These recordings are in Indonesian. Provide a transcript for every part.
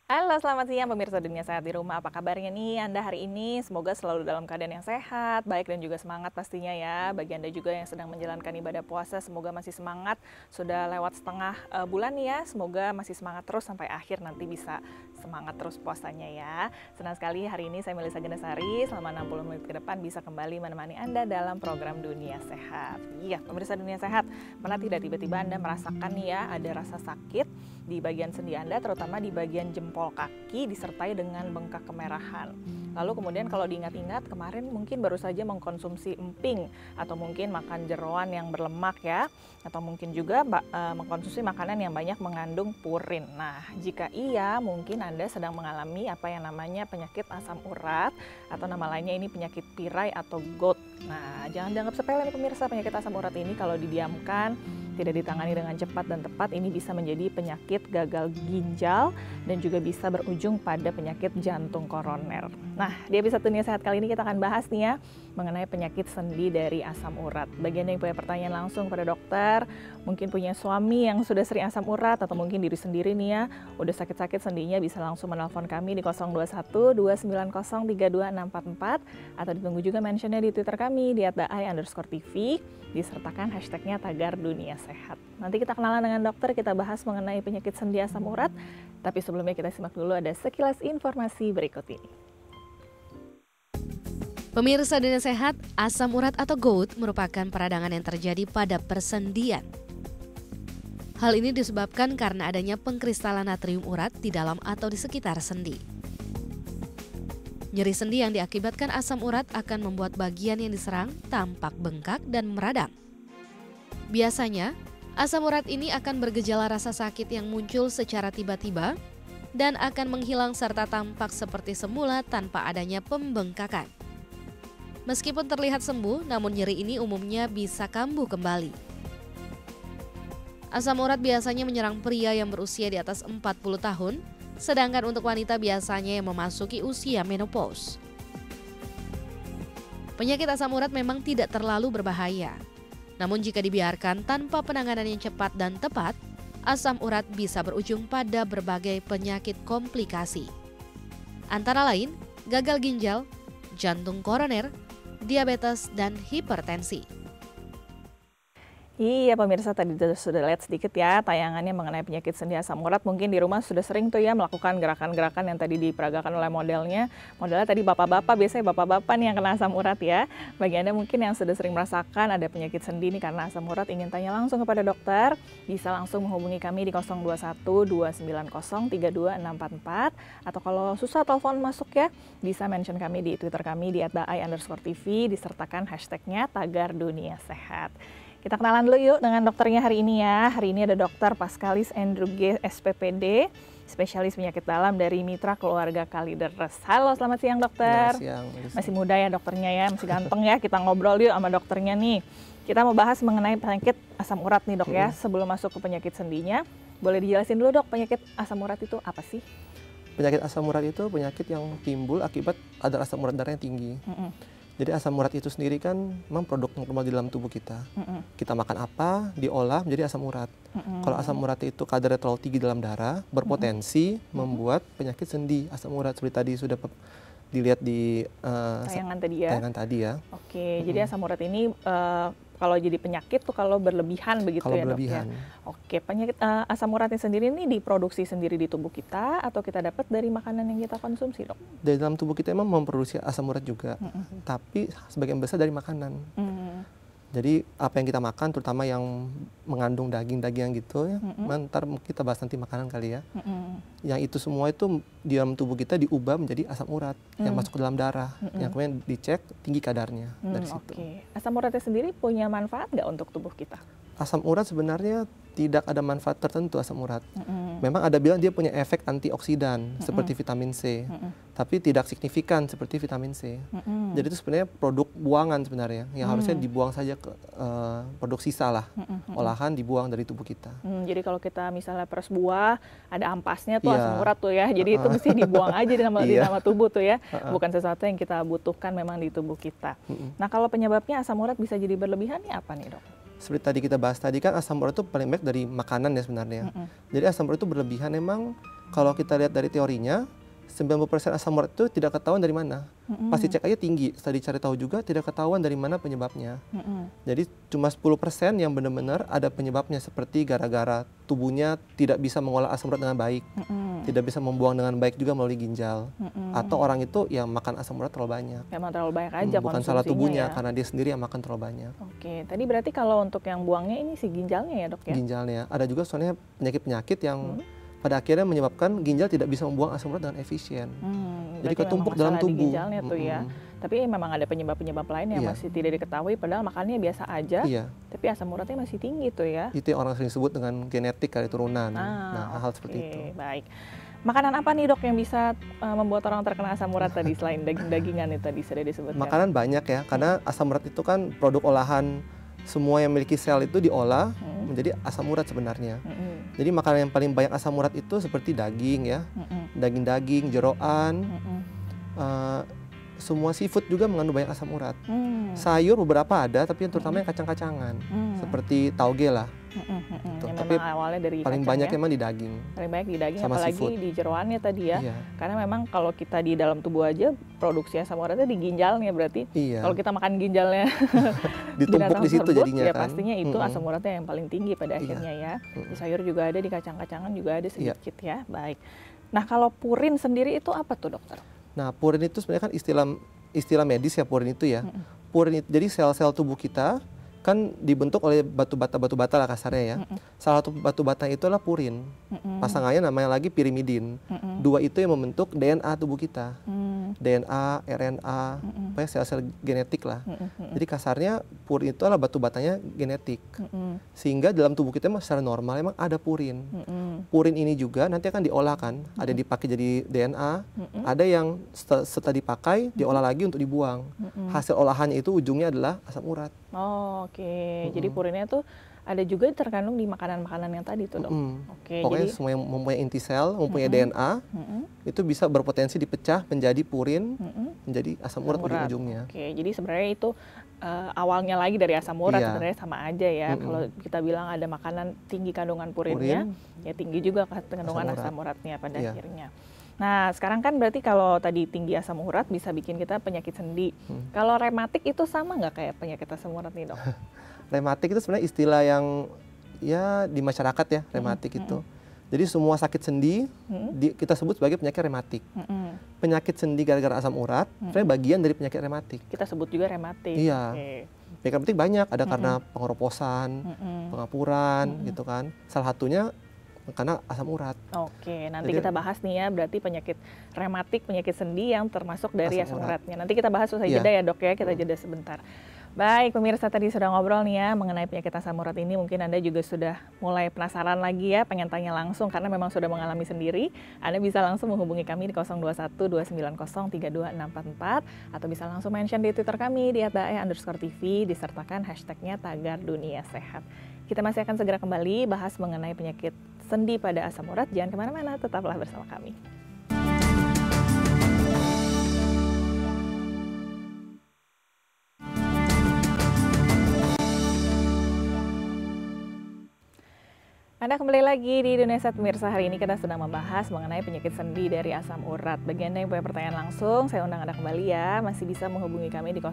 Halo, selamat siang pemirsa Dunia Sehat di Rumah. Apa kabarnya nih Anda hari ini? Semoga selalu dalam keadaan yang sehat, baik dan juga semangat pastinya ya. Bagi Anda juga yang sedang menjalankan ibadah puasa, semoga masih semangat. Sudah lewat setengah bulan nih ya, semoga masih semangat terus sampai akhir nanti bisa semangat terus puasanya ya. Senang sekali hari ini saya Melisa Gendasari selama 60 menit ke depan bisa kembali menemani Anda dalam program Dunia Sehat. Iya, pemirsa Dunia Sehat, pernah tidak tiba-tiba Anda merasakan nih ya ada rasa sakit di bagian sendi Anda, terutama di bagian jempol kaki disertai dengan bengkak kemerahan. Lalu kemudian kalau diingat-ingat kemarin mungkin baru saja mengkonsumsi emping atau mungkin makan jeroan yang berlemak ya, atau mungkin juga mengkonsumsi makanan yang banyak mengandung purin. Nah, jika iya mungkin Anda sedang mengalami apa yang namanya penyakit asam urat atau nama lainnya ini penyakit pirai atau gout. Nah, jangan dianggap sepele nih pemirsa, penyakit asam urat ini kalau didiamkan tidak ditangani dengan cepat dan tepat, ini bisa menjadi penyakit gagal ginjal dan juga bisa berujung pada penyakit jantung koroner. Nah, di episode Dunia Sehat kali ini kita akan bahas nih ya mengenai penyakit sendi dari asam urat. Bagi Anda yang punya pertanyaan langsung pada dokter, mungkin punya suami yang sudah sering asam urat atau mungkin diri sendiri nih ya, udah sakit-sakit sendinya, bisa langsung menelpon kami di 021 290 32644 atau ditunggu juga mentionnya di Twitter kami di @daai_tv disertakan hashtagnya tagar Dunia Sehat. Nanti kita kenalan dengan dokter, kita bahas mengenai penyakit sendi asam urat. Tapi sebelumnya kita simak dulu ada sekilas informasi berikut ini. Pemirsa Dunia Sehat, asam urat atau gout merupakan peradangan yang terjadi pada persendian. Hal ini disebabkan karena adanya pengkristalan natrium urat di dalam atau di sekitar sendi. Nyeri sendi yang diakibatkan asam urat akan membuat bagian yang diserang tampak bengkak dan meradang. Biasanya, asam urat ini akan bergejala rasa sakit yang muncul secara tiba-tiba dan akan menghilang serta tampak seperti semula tanpa adanya pembengkakan. Meskipun terlihat sembuh, namun nyeri ini umumnya bisa kambuh kembali. Asam urat biasanya menyerang pria yang berusia di atas 40 tahun, sedangkan untuk wanita biasanya yang memasuki usia menopause. Penyakit asam urat memang tidak terlalu berbahaya. Namun jika dibiarkan tanpa penanganan yang cepat dan tepat, asam urat bisa berujung pada berbagai penyakit komplikasi. Antara lain, gagal ginjal, jantung koroner, diabetes, dan hipertensi. Iya pemirsa, tadi sudah lihat sedikit ya tayangannya mengenai penyakit sendi asam urat. Mungkin di rumah sudah sering tuh ya melakukan gerakan-gerakan yang tadi diperagakan oleh modelnya. Modelnya tadi bapak-bapak, biasanya bapak-bapak nih yang kena asam urat ya. Bagi Anda mungkin yang sudah sering merasakan ada penyakit sendi nih karena asam urat, ingin tanya langsung kepada dokter, bisa langsung menghubungi kami di 021 290 32644. Atau kalau susah telepon masuk ya, bisa mention kami di Twitter kami di @daai_tv disertakan hashtagnya tagar Dunia Sehat. Kita kenalan dulu yuk dengan dokternya hari ini ya. Hari ini ada Dr. Pascalis Andrew G. SPPD, spesialis penyakit dalam dari Mitra Keluarga Kalideres. Halo, selamat siang dokter. Selamat siang. Masih muda ya dokternya ya, masih ganteng ya. Kita ngobrol yuk sama dokternya nih. Kita mau bahas mengenai penyakit asam urat nih dok ya. Sebelum masuk ke penyakit sendinya, boleh dijelasin dulu dok, penyakit asam urat itu apa sih? Penyakit asam urat itu penyakit yang timbul akibat ada asam urat darah yang tinggi. Jadi asam urat itu sendiri kan memang produk normal di dalam tubuh kita. Kita makan apa, diolah menjadi asam urat. Kalau asam urat itu kadarnya terlalu tinggi dalam darah, berpotensi membuat penyakit sendi asam urat seperti tadi sudah dilihat di tayangan tadi ya. Oke, jadi asam urat ini kalau jadi penyakit tuh kalau berlebihan begitu kalau ya berlebihan. dok ya? Oke, penyakit asam uratnya sendiri ini diproduksi sendiri di tubuh kita atau kita dapat dari makanan yang kita konsumsi dok? Dari dalam tubuh kita memang memproduksi asam urat juga, tapi sebagian besar dari makanan. Jadi apa yang kita makan, terutama yang mengandung daging-dagingan gitu ya, ntar kita bahas nanti makanan kali ya. Yang itu semua itu di dalam tubuh kita diubah menjadi asam urat yang masuk ke dalam darah, yang kemudian dicek tinggi kadarnya dari situ. Asam uratnya sendiri punya manfaat nggak untuk tubuh kita? Asam urat sebenarnya tidak ada manfaat tertentu asam urat. Memang ada bilang dia punya efek antioksidan seperti vitamin C, tapi tidak signifikan seperti vitamin C. Jadi itu sebenarnya produk buangan sebenarnya, yang harusnya dibuang saja ke produk sisa lah, olahan dibuang dari tubuh kita. Jadi kalau kita misalnya peres buah, ada ampasnya tuh asam urat tuh ya, jadi itu mesti dibuang aja di nama tubuh tuh ya, bukan sesuatu yang kita butuhkan memang di tubuh kita. Nah kalau penyebabnya asam urat bisa jadi berlebihan nih apa nih dok? Seperti tadi kita bahas tadi kan asam urat itu paling banyak dari makanan ya sebenarnya. Jadi asam urat itu berlebihan memang kalau kita lihat dari teorinya, 90% asam urat itu tidak ketahuan dari mana. Pasti cek aja tinggi, setelah dicari tahu juga tidak ketahuan dari mana penyebabnya. Jadi cuma 10% yang benar-benar ada penyebabnya, seperti gara-gara tubuhnya tidak bisa mengolah asam urat dengan baik, tidak bisa membuang dengan baik juga melalui ginjal, atau orang itu yang makan asam urat terlalu banyak. Memang terlalu banyak aja Bukan salah tubuhnya, karena dia sendiri yang makan terlalu banyak. Oke, tadi berarti kalau untuk yang buangnya ini si ginjalnya ya dok ya? Ginjalnya, ada juga soalnya penyakit-penyakit yang pada akhirnya menyebabkan ginjal tidak bisa membuang asam urat dengan efisien. Jadi ketumpuk dalam tubuh. Di ginjalnya tuh ya. Tapi memang ada penyebab-penyebab lain yang masih tidak diketahui, padahal makannya biasa aja. Tapi asam uratnya masih tinggi tuh ya. Itu yang orang sering sebut dengan genetik kali turunan. Nah, hal seperti itu. Baik. Makanan apa nih dok yang bisa membuat orang terkena asam urat tadi selain daging-dagingan itu tadi sudah disebutkan? Makanan banyak ya, karena asam urat itu kan produk olahan semua yang memiliki sel itu diolah menjadi asam urat sebenarnya. Jadi makanan yang paling banyak asam urat itu seperti daging ya, daging-daging, jeroan, semua seafood juga mengandung banyak asam urat. Sayur beberapa ada, tapi yang terutama yang kacang-kacangan, seperti tauge lah. Tapi awalnya dari paling banyak memang di daging. Paling banyak di daging, sama apalagi seafood. di jeroannya tadi ya. Karena memang kalau kita di dalam tubuh aja produksi asam uratnya di ginjalnya berarti. Kalau kita makan ginjalnya ditumpuk di situ jadinya ya kan. pastinya itu asam uratnya yang paling tinggi pada akhirnya ya. Di sayur juga ada, di kacang-kacangan juga ada sedikit ya. Baik. Nah, kalau purin sendiri itu apa tuh dokter? Nah, purin itu sebenarnya kan istilah medis ya, purin itu ya. Purin itu jadi sel-sel tubuh kita kan dibentuk oleh batu bata lah kasarnya ya. Salah satu batu bata itu adalah purin. Pasangannya namanya lagi pirimidin. Dua itu yang membentuk DNA tubuh kita. DNA, RNA, pokoknya sel-sel genetik lah. Jadi kasarnya purin itu adalah batu batanya genetik. Sehingga dalam tubuh kita secara normal emang ada purin. Purin ini juga nanti akan diolah kan. Ada yang dipakai jadi DNA, ada yang setelah dipakai diolah lagi untuk dibuang. Hasil olahannya itu ujungnya adalah asam urat. Oke. Jadi purinnya tuh ada juga terkandung di makanan-makanan yang tadi tuh dok. Pokoknya jadi semua yang mempunyai inti sel, mempunyai DNA, itu bisa berpotensi dipecah menjadi purin, menjadi asam urat ujung-ujungnya. Jadi sebenarnya itu awalnya lagi dari asam urat, sebenarnya sama aja ya. Kalau kita bilang ada makanan tinggi kandungan purinnya, ya tinggi juga kandungan asam uratnya pada akhirnya. Nah, sekarang kan berarti kalau tadi tinggi asam urat bisa bikin kita penyakit sendi. Kalau rematik itu sama nggak kayak penyakit asam urat nih dok? Rematik itu sebenarnya istilah yang ya di masyarakat ya, rematik itu. Jadi semua sakit sendi kita sebut sebagai penyakit rematik. Penyakit sendi gara-gara asam urat, sebenarnya bagian dari penyakit rematik. Kita sebut juga rematik. Iya. Penyakit rematik banyak, ada karena pengeroposan, pengapuran gitu kan. Salah satunya karena asam urat. Nanti kita bahas nih ya, berarti penyakit rematik, penyakit sendi yang termasuk dari asam uratnya. Nanti kita bahas usai jeda ya dok ya, kita jeda sebentar. Baik, pemirsa tadi sudah ngobrol nih ya mengenai penyakit asam urat ini. Mungkin Anda juga sudah mulai penasaran lagi ya, pengen tanya langsung karena memang sudah mengalami sendiri. Anda bisa langsung menghubungi kami di 0212903444 atau bisa langsung mention di Twitter kami di @dae_tv disertakan hashtagnya Tagar Dunia Sehat. Kita masih akan segera kembali bahas mengenai penyakit sendi pada asam urat. Jangan kemana-mana, tetaplah bersama kami. Anda kembali lagi di Dunia Sehat pemirsa. Hari ini kita sedang membahas mengenai penyakit sendi dari asam urat. Bagi Anda yang punya pertanyaan langsung, saya undang Anda kembali ya. Masih bisa menghubungi kami di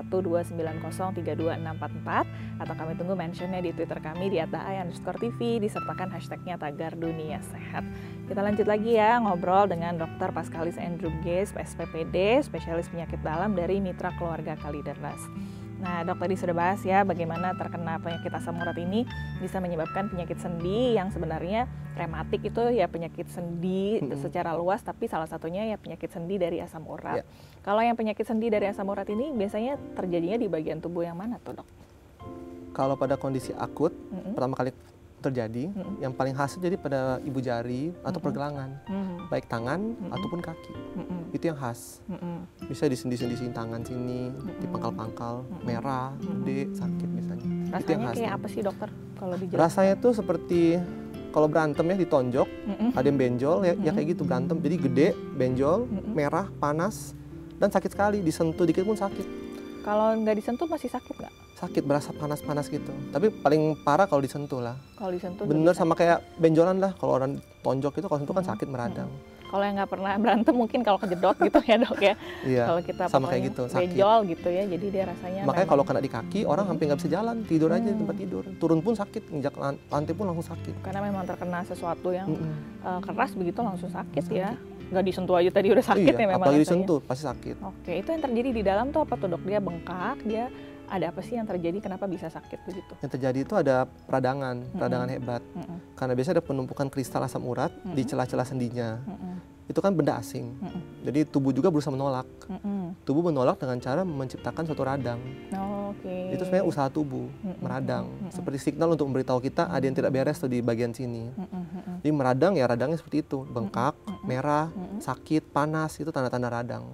0212903244 atau kami tunggu mentionnya di Twitter kami di @dae_tv disertakan hashtagnya Tagar Dunia Sehat. Kita lanjut lagi ya ngobrol dengan Dr. Pascalis Andrew Gaze, SPPD, spesialis penyakit dalam dari Mitra Keluarga Kalideres. Nah, dok tadi sudah bahas ya bagaimana terkena penyakit asam urat ini bisa menyebabkan penyakit sendi yang sebenarnya rematik itu ya penyakit sendi secara luas, tapi salah satunya ya penyakit sendi dari asam urat. Kalau yang penyakit sendi dari asam urat ini biasanya terjadinya di bagian tubuh yang mana tuh dok? Kalau pada kondisi akut, pertama kali terjadi, yang paling khas jadi pada ibu jari atau pergelangan, baik tangan ataupun kaki. Itu yang khas. Bisa di sendi-sendi tangan sini, di pangkal-pangkal, merah, gede, sakit misalnya. Rasanya itu yang khas. Kayak apa sih dokter kalau dijelaskan? Rasanya tuh seperti kalau berantem ya ditonjok, ada yang benjol ya kayak gitu berantem. Jadi gede, benjol, merah, panas, dan sakit sekali. Disentuh dikit pun sakit. Kalau nggak disentuh masih sakit nggak? Sakit, berasa panas-panas gitu. Tapi paling parah kalau disentuh lah. Kalau disentuh Bener bisa. sama kayak benjolan lah. Kalau orang tonjok itu kalau sentuh kan sakit, meradang. Kalau yang nggak pernah berantem mungkin kalau kejedot gitu ya dok ya. Iya. Kalau kita Sama kayak pokoknya gitu, sakit. benjol gitu ya, jadi dia rasanya Makanya memang kalau kena di kaki, orang hampir nggak bisa jalan, tidur aja di tempat tidur. Turun pun sakit, injak lantai pun langsung sakit. karena memang terkena sesuatu yang Mm-mm. keras begitu langsung sakit ya. Nggak disentuh aja tadi udah sakit Iya, ya memang apalagi rasanya. disentuh pasti sakit. Oke, itu yang terjadi di dalam tuh apa tuh dok? Dia bengkak, dia ada apa sih yang terjadi? Kenapa bisa sakit begitu? Yang terjadi itu ada peradangan hebat. Mm-mm. Karena biasanya ada penumpukan kristal asam urat di celah-celah sendinya. Mm-mm. Itu kan benda asing. Mm-mm. Jadi tubuh juga berusaha menolak. Mm-mm. Tubuh menolak dengan cara menciptakan suatu radang. Oh, oke. Itu sebenarnya usaha tubuh, meradang. Seperti signal untuk memberitahu kita ada yang tidak beres tuh di bagian sini. Jadi meradang ya radangnya seperti itu. Bengkak, merah, sakit, panas, itu tanda-tanda radang.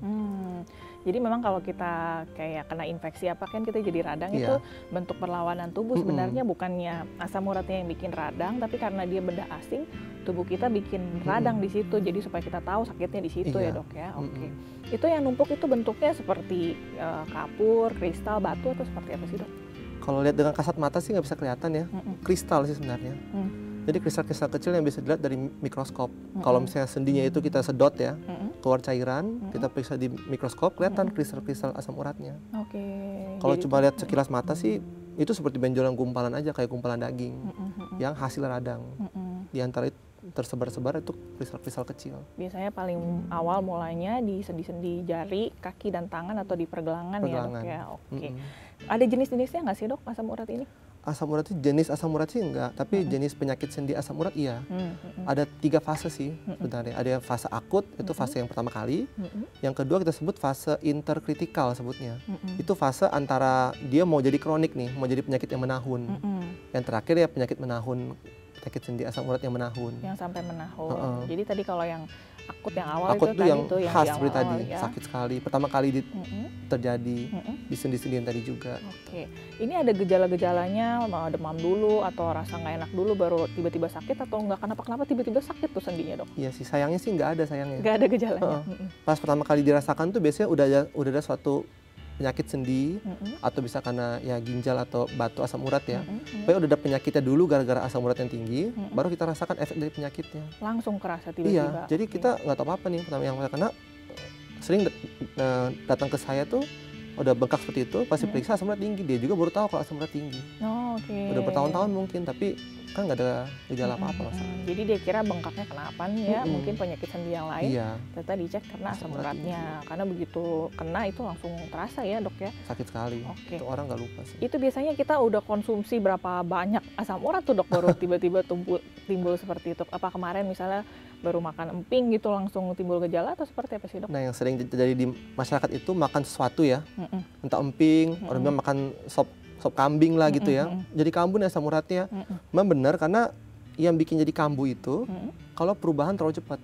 Jadi memang kalau kita kayak kena infeksi apa kan kita jadi radang, Iya. itu bentuk perlawanan tubuh. Sebenarnya bukannya asam uratnya yang bikin radang, tapi karena dia benda asing, tubuh kita bikin radang di situ. Jadi supaya kita tahu sakitnya di situ ya Iya. dok ya. Oke. Itu yang numpuk itu bentuknya seperti kapur, kristal, batu atau seperti apa sih dok? Kalau lihat dengan kasat mata sih nggak bisa kelihatan ya. Kristal sih sebenarnya. Jadi kristal-kristal kecil yang bisa dilihat dari mikroskop. Kalau misalnya sendinya itu kita sedot ya, keluar cairan, kita periksa di mikroskop, kelihatan kristal-kristal asam uratnya. Oke. Kalau Jadi- coba lihat sekilas mata sih, itu seperti benjolan gumpalan aja, kayak gumpalan daging, yang hasil radang. Di antara itu tersebar-sebar itu kristal-kristal kecil. Biasanya paling awal mulanya di sendi-sendi jari, kaki dan tangan atau di pergelangan ya dok Pergelangan. ya. Oke. Ada jenis-jenisnya nggak sih dok asam urat ini? Asam urat itu jenis asam urat sih enggak, tapi jenis penyakit sendi asam urat iya. Ada 3 fase sih sebenarnya. Ada yang fase akut, itu fase yang pertama kali. Yang kedua kita sebut fase interkritikal sebutnya. Itu fase antara dia mau jadi kronik nih, mau jadi penyakit yang menahun. Yang terakhir ya penyakit menahun, penyakit sendi asam urat yang menahun. Yang sampai menahun. Jadi tadi kalau yang akut yang awal Akut itu itu yang tadi tuh yang khas di seperti tadi, awal-awal ya. sakit sekali. Pertama kali terjadi di sendi-sendi yang tadi juga. Oke, ini ada gejala-gejalanya, mau demam dulu atau rasa nggak enak dulu baru tiba-tiba sakit atau nggak kenapa-kenapa tiba-tiba sakit tuh sendinya dok? Iya sih, sayangnya sih nggak ada sayangnya. Nggak ada gejalanya. Pas pertama kali dirasakan tuh biasanya udah ada suatu penyakit sendi atau bisa karena ya ginjal atau batu asam urat ya. Pokoknya udah ada penyakitnya dulu gara-gara asam urat yang tinggi, baru kita rasakan efek dari penyakitnya. Langsung kerasa Iya, tiba-tiba. jadi kita nggak tahu apa nih pertama yang kena sering datang ke saya tuh udah bengkak seperti itu, pasti periksa asam urat tinggi, dia juga baru tahu kalau asam urat tinggi. Oh, oke. Udah bertahun-tahun mungkin, tapi kan nggak ada gejala apa-apa masalah. Jadi dia kira bengkaknya kenapa nih ya? Mungkin penyakit sendi yang lain. Iya, Ternyata dicek karena asam Asam urat uratnya. Karena begitu kena itu langsung terasa ya dok ya. sakit sekali. Oke. Itu orang nggak lupa sih. Itu biasanya kita udah konsumsi berapa banyak asam urat tuh dok baru tiba-tiba timbul seperti itu. Apa kemarin misalnya baru makan emping gitu langsung timbul gejala atau seperti apa sih dok? Nah, yang sering terjadi di masyarakat itu makan sesuatu ya, entah emping, orang bilang makan sop kambing lah gitu ya. Jadi kambuh nih asam uratnya. Memang benar karena yang bikin jadi kambuh itu kalau perubahan terlalu cepat.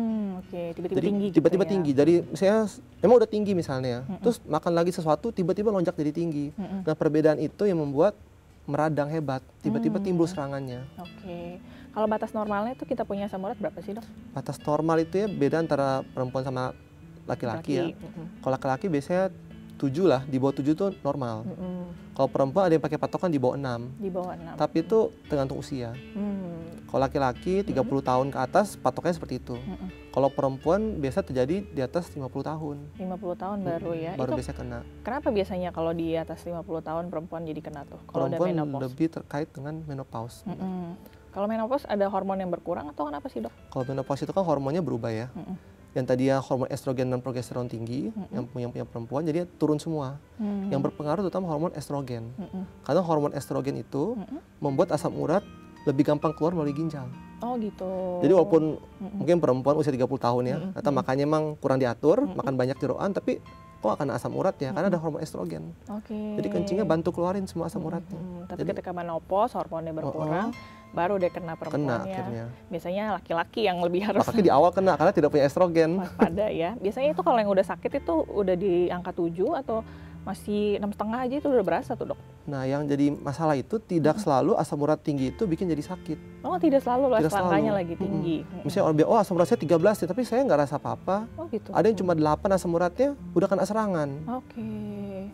Oke, tiba-tiba Jadi tinggi tiba-tiba gitu ya. tinggi. Jadi saya memang udah tinggi misalnya, terus makan lagi sesuatu tiba-tiba lonjak jadi tinggi. Nah, perbedaan itu yang membuat meradang hebat, tiba-tiba timbul serangannya. Oke. Kalau batas normalnya itu kita punya asam urat berapa sih dok? Batas normal itu ya beda antara perempuan sama laki-laki ya. Kalau laki-laki biasanya 7 lah, di bawah 7 itu normal. Kalau perempuan ada yang pakai patokan di bawah 6. Di bawah 6. Tapi itu tergantung usia. Kalau laki-laki 30 tahun ke atas patoknya seperti itu. Kalau perempuan biasa terjadi di atas 50 tahun. 50 tahun baru ya. Baru Itu biasa kena. kenapa biasanya kalau di atas 50 tahun perempuan jadi kena tuh? Kalau udah Perempuan menopause. lebih terkait dengan menopause. Kalau menopause ada hormon yang berkurang atau kenapa sih dok? Kalau menopause itu kan hormonnya berubah ya. Yang tadinya hormon estrogen dan progesteron tinggi, yang punya perempuan, jadi turun semua. Yang berpengaruh terutama hormon estrogen. Karena hormon estrogen itu membuat asam urat lebih gampang keluar melalui ginjal. Oh gitu. Jadi walaupun mungkin perempuan usia 30 tahun ya, atau makannya emang kurang diatur, makan banyak jeroan, tapi kok akan asam urat ya, karena ada hormon estrogen. Oke. Jadi kencingnya bantu keluarin semua asam uratnya. Tapi ketika menopause hormonnya berkurang, baru deh kena Kena perempuannya. akhirnya. Biasanya laki-laki yang lebih harus Apalagi di awal kena karena tidak punya estrogen. waspada ya. Biasanya itu kalau yang udah sakit itu udah di angka 7 atau masih 6,5 aja itu udah berasa tuh dok? Nah, yang jadi masalah itu tidak selalu asam urat tinggi itu bikin jadi sakit. Oh tidak selalu loh, Tidak angkanya selalu. lagi tinggi. Misalnya orang bilang, oh asam urat saya 13 ya, tapi saya nggak rasa apa-apa. Oh gitu. Ada yang cuma 8 asam uratnya udah kena serangan. Oke.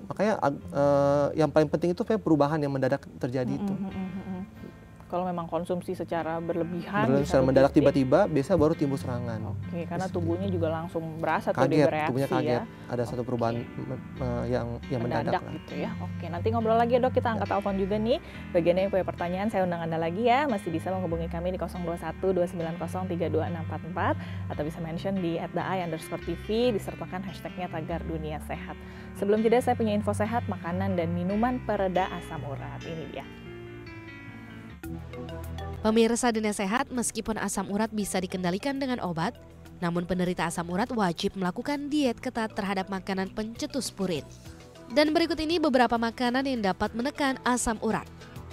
Makanya yang paling penting itu kayak perubahan yang mendadak terjadi itu. Kalau memang konsumsi secara berlebihan, secara mendadak tiba-tiba, biasa baru timbul serangan. Oke, karena tubuhnya juga langsung berasa tuh Kaget, dia bereaksi tubuhnya kaget. ya. Ada satu perubahan yang mendadak lah. Gitu ya. Oke, nanti ngobrol lagi ya dok, kita angkat telepon juga nih. Bagiannya yang punya pertanyaan, saya undang Anda lagi ya. Masih bisa menghubungi kami di 0212903244 atau bisa mention di @daai_tv disertakan hashtagnya Tagar Dunia Sehat. Sebelum jeda saya punya info sehat, makanan dan minuman pereda asam urat. Ini dia. Pemirsa Dunia Sehat, meskipun asam urat bisa dikendalikan dengan obat, namun penderita asam urat wajib melakukan diet ketat terhadap makanan pencetus purin. Dan berikut ini beberapa makanan yang dapat menekan asam urat.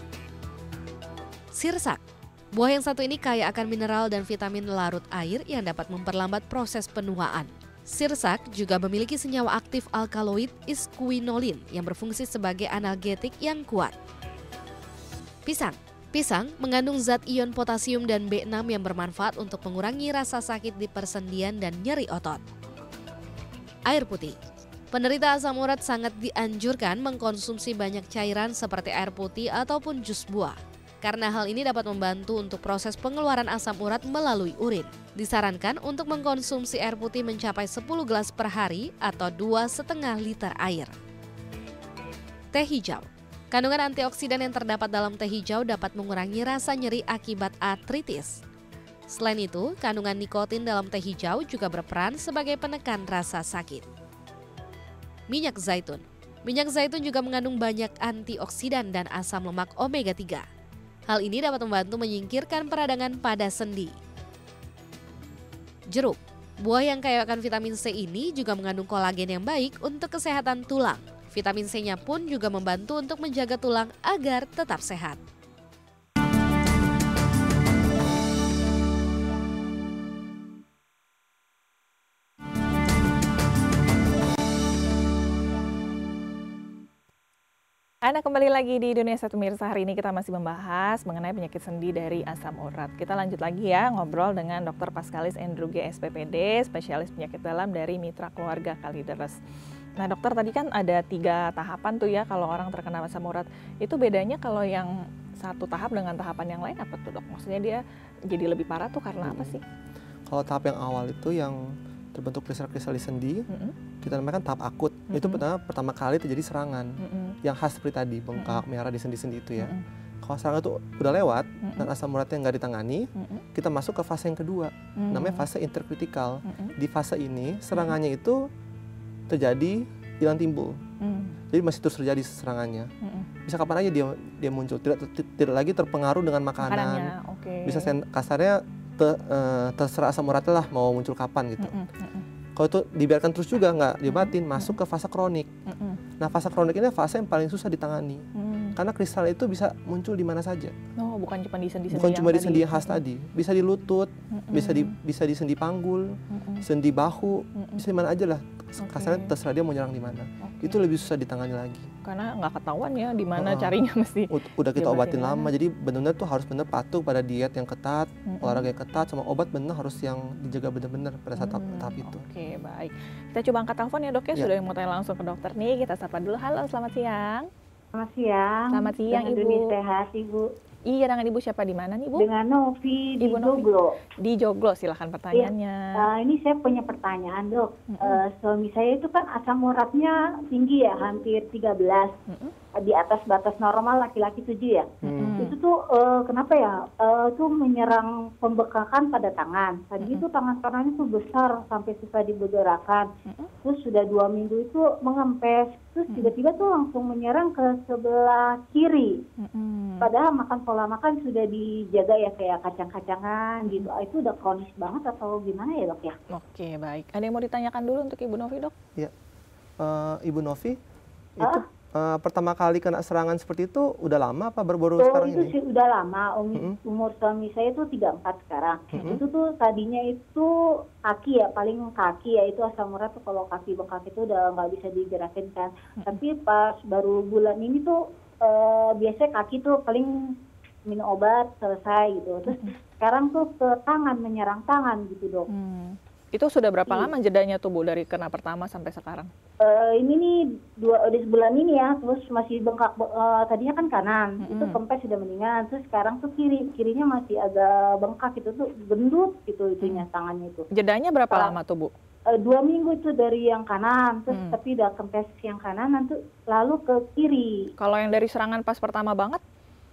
Sirsak. Buah yang satu ini kaya akan mineral dan vitamin larut air yang dapat memperlambat proses penuaan. Sirsak juga memiliki senyawa aktif alkaloid isquinolin yang berfungsi sebagai analgetik yang kuat. Pisang. Pisang mengandung zat ion potasium dan B6 yang bermanfaat untuk mengurangi rasa sakit di persendian dan nyeri otot. Air putih. Penderita asam urat sangat dianjurkan mengkonsumsi banyak cairan seperti air putih ataupun jus buah. Karena hal ini dapat membantu untuk proses pengeluaran asam urat melalui urin. Disarankan untuk mengkonsumsi air putih mencapai 10 gelas per hari atau 2,5 liter air. Teh hijau. Kandungan antioksidan yang terdapat dalam teh hijau dapat mengurangi rasa nyeri akibat artritis. Selain itu, kandungan nikotin dalam teh hijau juga berperan sebagai penekan rasa sakit. Minyak zaitun. Minyak zaitun juga mengandung banyak antioksidan dan asam lemak omega 3. Hal ini dapat membantu menyingkirkan peradangan pada sendi. Jeruk. Buah yang kaya akan vitamin C ini juga mengandung kolagen yang baik untuk kesehatan tulang. Vitamin C-nya pun juga membantu untuk menjaga tulang agar tetap sehat. Anda kembali lagi di Dunia Sehat Pemirsa. Hari ini kita masih membahas mengenai penyakit sendi dari asam urat. Kita lanjut lagi ya ngobrol dengan Dr. Paskalis Andrew G. SPPD, spesialis penyakit dalam dari Mitra Keluarga Kalideres. Nah dokter, tadi kan ada 3 tahapan tuh ya kalau orang terkena asam urat. Itu bedanya kalau yang satu tahap dengan tahapan yang lain apa tuh dok? Maksudnya dia jadi lebih parah tuh karena apa sih? Kalau tahap yang awal itu yang terbentuk kristal-kristal di sendi, kita namakan tahap akut. Itu pertama kali terjadi serangan yang khas seperti tadi, bengkak, merah di sendi-sendi itu ya. Kalau serangan itu udah lewat dan asam uratnya nggak ditangani, kita masuk ke fase yang kedua, namanya fase interkritikal. Di fase ini serangannya itu terjadi hilang timbul, jadi masih terus terjadi serangannya. Bisa kapan aja dia muncul, tidak lagi terpengaruh dengan makanan. Bisa kasarnya terserah asam uratnya lah mau muncul kapan gitu. Kalau itu dibiarkan terus juga nggak diobatin, masuk ke fase kronik. Nah fase kronik ini fase yang paling susah ditangani, karena kristal itu bisa muncul di mana saja. Oh, bukan cuma di sendi-sendi. Bukan cuma di sendi yang khas tadi, bisa di lutut, bisa di sendi panggul, sendi bahu, bisa di mana aja lah. Kasarnya terserah dia mau nyerang di mana. Itu lebih susah ditangani lagi. Karena nggak ketahuan ya di mana carinya mesti. Udah kita obatin lama, jadi benar-benar tuh harus benar patuh pada diet yang ketat, olahraga yang ketat, sama obat benar harus yang dijaga benar-benar pada saat tahap itu. Oke, baik. Kita coba angkat telepon ya dok ya. Sudah yang mau tanya langsung ke dokter nih. Kita sapa dulu. Halo, selamat siang. Selamat siang. Selamat siang Ibu. Ibu. Sehat Ibu. Iya, dengan Ibu siapa di mana nih Bu? Dengan Novi di Ibu Novi. Joglo. Di Joglo, silahkan pertanyaannya. Ini saya punya pertanyaan dok. Suami saya itu kan asam uratnya tinggi ya, hampir 13. Di atas batas normal laki-laki 7 ya. Itu tuh kenapa ya? Itu menyerang pembekakan pada tangan. Tadi itu tangan kanannya tuh besar sampai susah dibergerakan. Terus sudah 2 minggu itu mengempes. Terus tiba-tiba tuh langsung menyerang ke sebelah kiri. Padahal pola makan sudah dijaga ya, kayak kacang-kacangan gitu. Itu udah kronis banget atau gimana ya dok ya? Oke, baik. Ada yang mau ditanyakan dulu untuk Ibu Novi dok? Iya, Ibu Novi itu pertama kali kena serangan seperti itu udah lama apa baru-baru sekarang itu ini? Sih udah lama. Umur suami saya itu 34 sekarang. Itu tuh tadinya itu kaki ya, paling kaki ya, itu asam urat tuh kalau kaki bengkak itu udah nggak bisa digerakin kan. Tapi pas baru bulan ini tuh biasanya kaki tuh paling minum obat selesai gitu. Terus sekarang tuh ke tangan, menyerang tangan gitu dok. Itu sudah berapa lama jedanya tuh Bu dari kena pertama sampai sekarang? Ini nih udah sebulan ini ya, terus masih bengkak. Tadinya kan kanan, itu kempes sudah mendingan. Terus sekarang tuh kirinya masih agak bengkak, itu tuh gendut gitu itunya tangannya itu. Jedanya berapa lama tuh Bu? 2 minggu itu dari yang kanan, terus tapi udah kempes yang kanan, nanti lalu ke kiri. Kalau yang dari serangan pas pertama banget?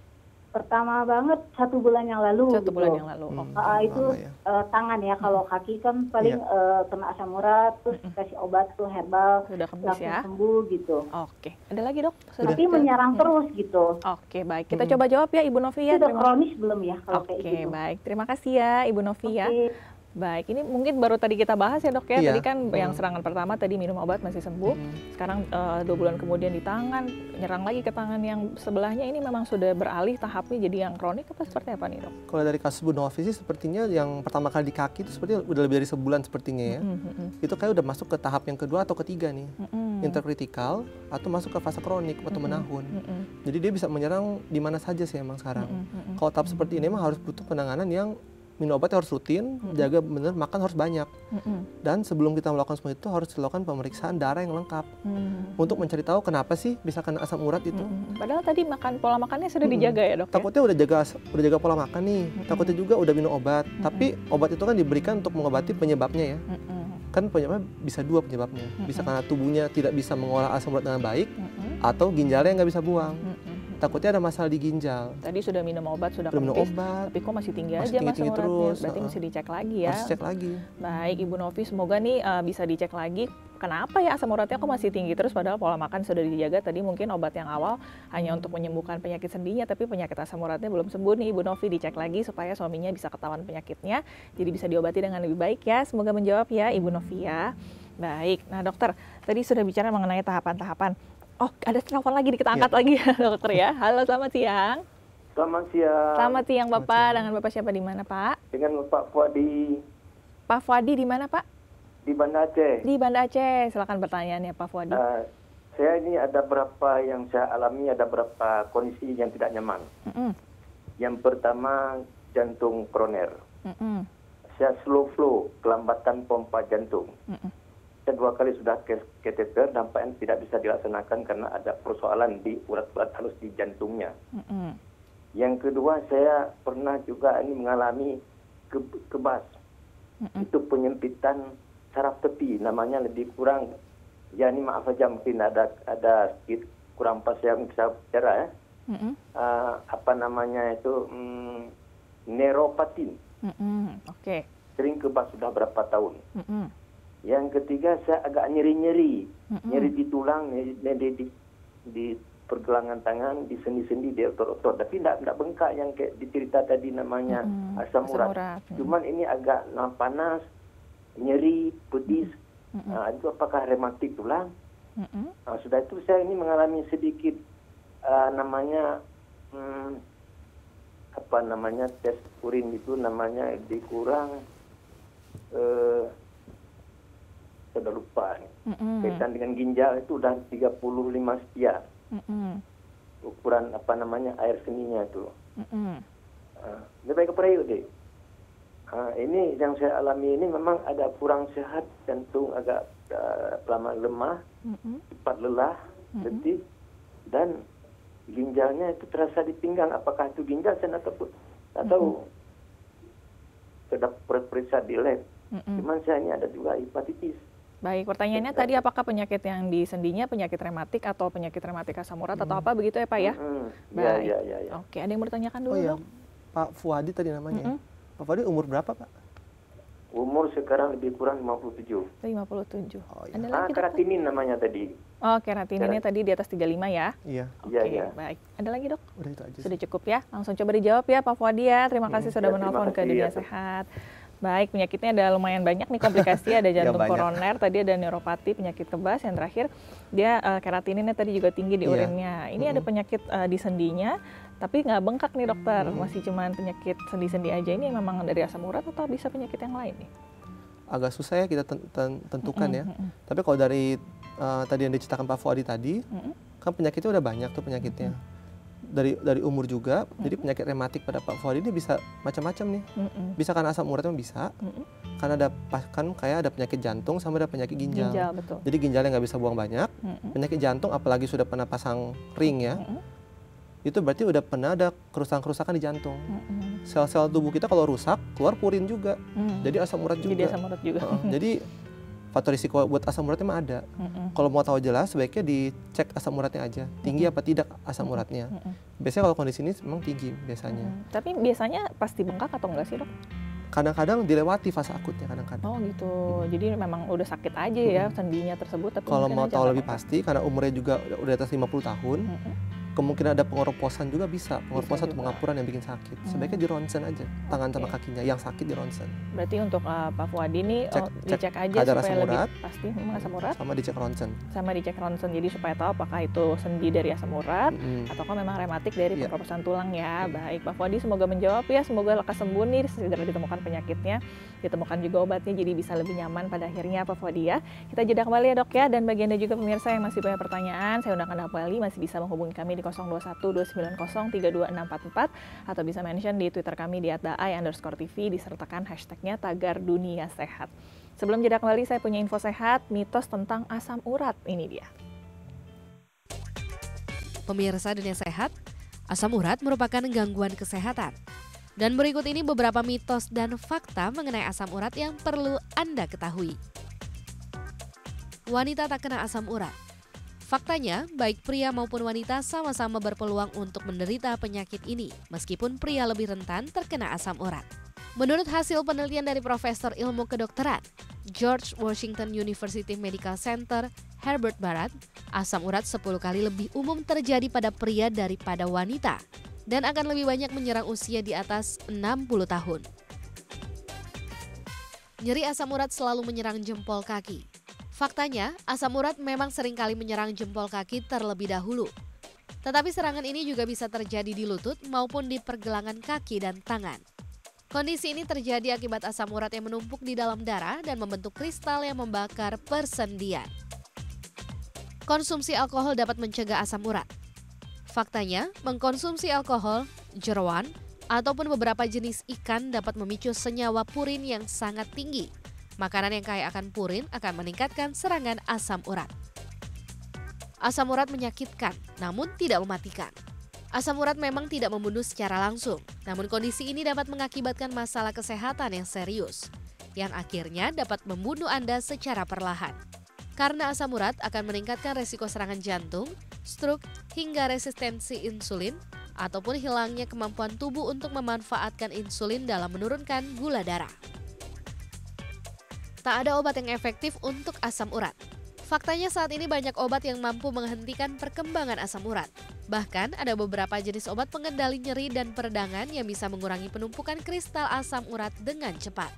Pertama banget 1 bulan yang lalu. 1 bulan yang lalu. Itu tangan ya. Kalau kaki kan paling kena asam urat, terus kasih obat tuh herbal, sudah kempes ya. Sembuh gitu. Oke, ada lagi Dok? Tapi menyerang terus gitu. Oke, baik. Kita coba jawab ya Ibu Novi ya. Sudah kronis belum ya kalau kayak Oke, gitu? baik. Terima kasih ya Ibu Novi ya. Baik, ini mungkin baru tadi kita bahas ya Dok ya. Tadi kan yang serangan pertama tadi minum obat masih sembuh. Sekarang 2 bulan kemudian di tangan, nyerang lagi ke tangan yang sebelahnya, ini memang sudah beralih tahapnya jadi yang kronik apa seperti apa nih Dok? Kalau dari kasus Bu Novi sih sepertinya yang pertama kali di kaki itu sepertinya udah lebih dari sebulan sepertinya ya. Itu kayak udah masuk ke tahap yang kedua atau ketiga nih. Interkritikal atau masuk ke fase kronik atau menahun. Jadi dia bisa menyerang di mana saja sih emang sekarang. Kalau tahap seperti ini emang harus butuh penanganan yang minum obatnya harus rutin, jaga bener, makan harus banyak. Dan sebelum kita melakukan semua itu harus dilakukan pemeriksaan darah yang lengkap untuk mencari tahu kenapa sih bisa kena asam urat itu. Padahal tadi pola makannya sudah dijaga ya Dok? Takutnya udah jaga pola makan nih, takutnya juga udah minum obat. Tapi obat itu kan diberikan untuk mengobati penyebabnya ya. Kan penyebabnya bisa 2 penyebabnya. Bisa karena tubuhnya tidak bisa mengolah asam urat dengan baik, atau ginjalnya nggak bisa buang. Takutnya ada masalah di ginjal. Tadi sudah minum obat, sudah minum kempis, obat, tapi kok masih tinggi masih aja tinggi asam uratnya. terus. Berarti mesti dicek lagi ya. Harus cek lagi. Baik Ibu Novi, semoga nih bisa dicek lagi. Kenapa ya asam uratnya kok masih tinggi terus padahal pola makan sudah dijaga. Tadi mungkin obat yang awal hanya untuk menyembuhkan penyakit sendinya, tapi penyakit asam uratnya belum sembuh nih Ibu Novi. Dicek lagi supaya suaminya bisa ketahuan penyakitnya, jadi bisa diobati dengan lebih baik ya. Semoga menjawab ya Ibu Novi ya. Baik, nah dokter, tadi sudah bicara mengenai tahapan-tahapan. Oh, ada telepon lagi, kita angkat lagi ya dokter ya. Halo, selamat siang. Selamat siang. Selamat siang Bapak, dengan Bapak siapa di mana Pak? Dengan Pak Fuadi. Pak Fuadi di mana Pak? Di Banda Aceh. Di Banda Aceh, silakan pertanyaannya Pak Fuadi. Saya ini ada berapa yang saya alami, ada berapa kondisi yang tidak nyaman. Yang pertama, jantung koroner. Saya slow flow, kelambatan pompa jantung. Saya 2 kali sudah kateter, dampaknya tidak bisa dilaksanakan karena ada persoalan di urat-urat halus di jantungnya. Yang kedua, saya pernah juga ini mengalami kebas. Itu penyempitan saraf tepi, namanya lebih kurang, ya ini maaf saja mungkin ada sedikit kurang pas yang bisa bicara ya. Apa namanya itu, neuropatin. Oke. Sering kebas sudah berapa tahun. Yang ketiga, saya agak nyeri-nyeri. Nyeri di tulang, nyeri di pergelangan tangan, di sendi-sendi, di otot-otot. Tapi tidak bengkak yang kayak dicerita tadi namanya asam urat. Cuman ini agak panas, nyeri, pedis. Itu apakah rematik tulang? Sudah itu saya ini mengalami sedikit namanya apa namanya tes urin itu namanya lebih kurang saya udah lupa nih. Kaitan dengan ginjal itu udah 35 sekian. Ukuran apa namanya air seninya itu. Lebih baik ke yuk deh. Ini yang saya alami ini memang ada kurang sehat, jantung agak lama lemah, cepat lelah, letih, dan ginjalnya itu terasa di pinggang. Apakah itu ginjal saya tak tahu. Sudah periksa di lab. Cuman saya ini ada juga hepatitis. Baik, pertanyaannya tadi apakah penyakit yang di sendinya penyakit rematik atau penyakit rematik asam urat atau apa begitu ya Pak ya? Baik. Ya. Oke, ada yang bertanyakan dulu dong? Pak Fuadi tadi namanya. Pak Fuadi umur berapa Pak? Umur sekarang lebih kurang 57. 57. Ada lagi keratinin namanya tadi. Oh, keratininnya tadi di atas 35 ya? Iya. Oke, baik. Ada lagi dok? Udah itu aja sih. Sudah cukup ya? Langsung coba dijawab ya Pak Fuadi ya. Terima kasih sudah menelpon ke Dunia Sehat. Baik, penyakitnya ada lumayan banyak nih komplikasi, ada jantung koroner, tadi ada neuropati, penyakit kebas, yang terakhir dia keratininnya tadi juga tinggi di urinnya. Ini ada penyakit di sendinya, tapi nggak bengkak nih dokter, masih cuman penyakit sendi-sendi aja. Ini memang dari asam urat atau bisa penyakit yang lain nih? Agak susah ya kita tentukan ya. Tapi kalau dari tadi yang diceritakan Pak Fuadi tadi, kan penyakitnya udah banyak tuh penyakitnya. Dari umur juga, jadi penyakit rematik pada Pak Fuadi ini bisa macam-macam nih. Bisa karena asam uratnya bisa, karena kan kayak ada penyakit jantung sama ada penyakit ginjal. Ginjal, betul. Jadi ginjalnya nggak bisa buang banyak. Penyakit jantung apalagi sudah pernah pasang ring ya, itu berarti udah pernah ada kerusakan-kerusakan di jantung. Sel-sel tubuh kita kalau rusak keluar purin juga. Jadi asam urat juga. Jadi asam urat juga. Jadi faktor risiko buat asam uratnya mah ada. Kalau mau tahu jelas sebaiknya dicek asam uratnya aja, tinggi apa tidak asam uratnya. Biasanya kalau kondisi ini memang tinggi biasanya. Tapi biasanya pasti bengkak atau enggak sih, Dok? Kadang-kadang dilewati fase akutnya kadang-kadang. Oh gitu. Jadi memang udah sakit aja ya sendinya tersebut. Tapi kalau mau mungkin aja tahu nggak lebih apa-apa. pasti karena umurnya juga udah di atas 50 tahun, kemungkinan ada pengeroposan juga bisa. Pengeroposan atau juga. pengapuran yang bikin sakit. Sebaiknya di ronsen aja, tangan sama kakinya yang sakit di ronsen. Berarti untuk Pak Fuadi nih dicek aja kadar supaya asam lebih urat, pasti asam urat sama dicek ronsen. sama dicek ronsen. Jadi supaya tahu apakah itu sendi dari asam urat ataukah memang rematik dari Iya. pengeroposan tulang ya. Baik Pak Fuadi, semoga menjawab ya. Semoga lekas sembuh nih, segera ditemukan penyakitnya, ditemukan juga obatnya, jadi bisa lebih nyaman pada akhirnya Pak Fuadi ya. Kita jeda kembali ya, Dok ya. Dan bagi Anda juga pemirsa yang masih punya pertanyaan, saya undang Anda kembali, masih bisa menghubungi kami di 0212903244 atau bisa mention di Twitter kami di @daai_tv disertakan hashtagnya Tagar Dunia Sehat. Sebelum jeda kembali, saya punya info sehat, mitos tentang asam urat. Ini dia. Pemirsa Dunia Sehat, asam urat merupakan gangguan kesehatan. Dan berikut ini beberapa mitos dan fakta mengenai asam urat yang perlu Anda ketahui. Wanita tak kena asam urat. Faktanya, baik pria maupun wanita sama-sama berpeluang untuk menderita penyakit ini, meskipun pria lebih rentan terkena asam urat. Menurut hasil penelitian dari Profesor Ilmu Kedokteran, George Washington University Medical Center, Herbert Barat, asam urat 10 kali lebih umum terjadi pada pria daripada wanita, dan akan lebih banyak menyerang usia di atas 60 tahun. Nyeri asam urat selalu menyerang jempol kaki. Faktanya, asam urat memang seringkali menyerang jempol kaki terlebih dahulu. Tetapi serangan ini juga bisa terjadi di lutut maupun di pergelangan kaki dan tangan. Kondisi ini terjadi akibat asam urat yang menumpuk di dalam darah dan membentuk kristal yang membakar persendian. Konsumsi alkohol dapat mencegah asam urat. Faktanya, mengkonsumsi alkohol, jeroan, ataupun beberapa jenis ikan dapat memicu senyawa purin yang sangat tinggi. Makanan yang kaya akan purin akan meningkatkan serangan asam urat. Asam urat menyakitkan, namun tidak mematikan. Asam urat memang tidak membunuh secara langsung, namun kondisi ini dapat mengakibatkan masalah kesehatan yang serius, yang akhirnya dapat membunuh Anda secara perlahan. Karena asam urat akan meningkatkan resiko serangan jantung, stroke, hingga resistensi insulin, ataupun hilangnya kemampuan tubuh untuk memanfaatkan insulin dalam menurunkan gula darah. Tak ada obat yang efektif untuk asam urat. Faktanya saat ini banyak obat yang mampu menghentikan perkembangan asam urat. Bahkan ada beberapa jenis obat pengendali nyeri dan peradangan yang bisa mengurangi penumpukan kristal asam urat dengan cepat.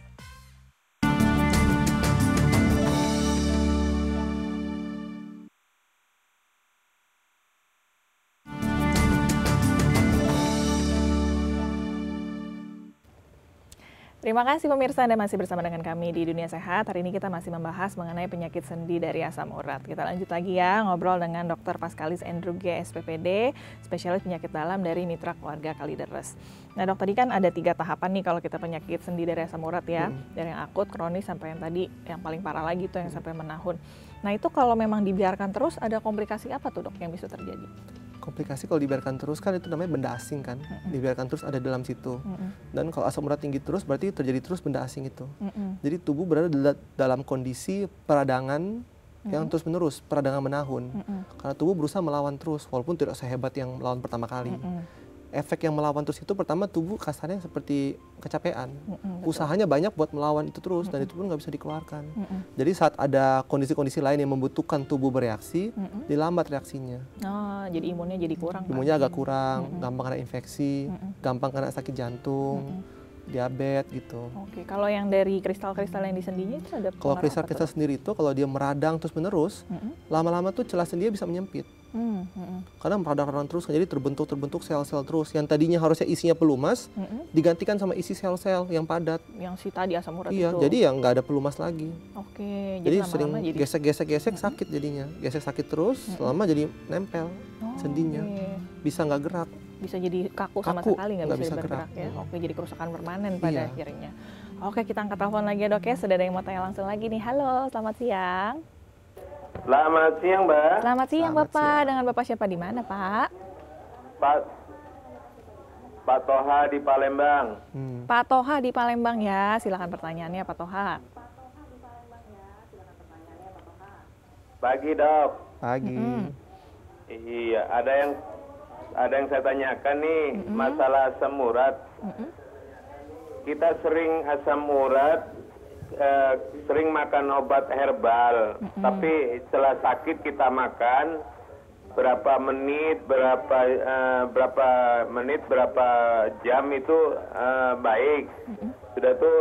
Terima kasih pemirsa, Anda masih bersama dengan kami di Dunia Sehat. Hari ini kita masih membahas mengenai penyakit sendi dari asam urat. Kita lanjut lagi ya, ngobrol dengan Dr. Pascalis Andrew G. SPPD, spesialis penyakit dalam dari Mitra Keluarga Kalideres. Nah dok, tadi kan ada 3 tahapan nih kalau kita penyakit sendi dari asam urat ya. Dari yang akut, kronis, sampai yang tadi yang paling parah lagi tuh yang sampai menahun. Nah itu kalau memang dibiarkan terus, ada komplikasi apa tuh dok yang bisa terjadi? Komplikasi kalau dibiarkan terus kan itu namanya benda asing kan, dibiarkan terus ada dalam situ. Dan kalau asam urat tinggi terus berarti terjadi terus benda asing itu. Jadi tubuh berada dalam kondisi peradangan yang terus menerus, peradangan menahun. Karena tubuh berusaha melawan terus walaupun tidak sehebat yang melawan pertama kali. Efek yang melawan terus itu pertama tubuh kasarnya seperti kecapean. Usahanya banyak buat melawan itu terus dan itu pun nggak bisa dikeluarkan. Jadi saat ada kondisi-kondisi lain yang membutuhkan tubuh bereaksi, dilambat reaksinya. Oh, jadi imunnya jadi kurang. Imunnya agak kurang, gampang kena infeksi, gampang kena sakit jantung, diabetes gitu. Oke, kalau yang dari kristal-kristal yang di sendinya itu ada Kalau pengaruh kristal-kristal sendiri itu kalau dia meradang terus menerus, lama-lama tuh celah sendi bisa menyempit. Karena meradang terus, jadi terbentuk sel-sel terus. Yang tadinya harusnya isinya pelumas, digantikan sama isi sel-sel yang padat. yang si tadi asam urat Iya, itu. jadi yang nggak ada pelumas lagi. Oke, Jadi lama-lama sering jadi gesek-gesek sakit jadinya. Gesek sakit terus, lama jadi nempel sendinya. oke. Bisa nggak gerak. Bisa jadi kaku sama Kaku, sekali, nggak bisa bisa bergerak gerak. ya. Oke, jadi kerusakan permanen pada Iya. akhirnya. Oke, kita angkat telepon lagi ya dok ya. Sudah ada yang mau tanya langsung lagi nih. Halo, selamat siang. Selamat siang, Mbak. Selamat siang Selamat Bapak. siang. Dengan Bapak siapa di mana Pak? Pak Toha di Palembang. Pak Toha di Palembang ya. Silakan pertanyaannya Pak Toha. Pagi, Dok. Pagi. Iya, ada yang saya tanyakan nih, masalah asam urat. Kita sering asam urat, sering makan obat herbal, tapi setelah sakit kita makan berapa jam itu baik. Sudah tuh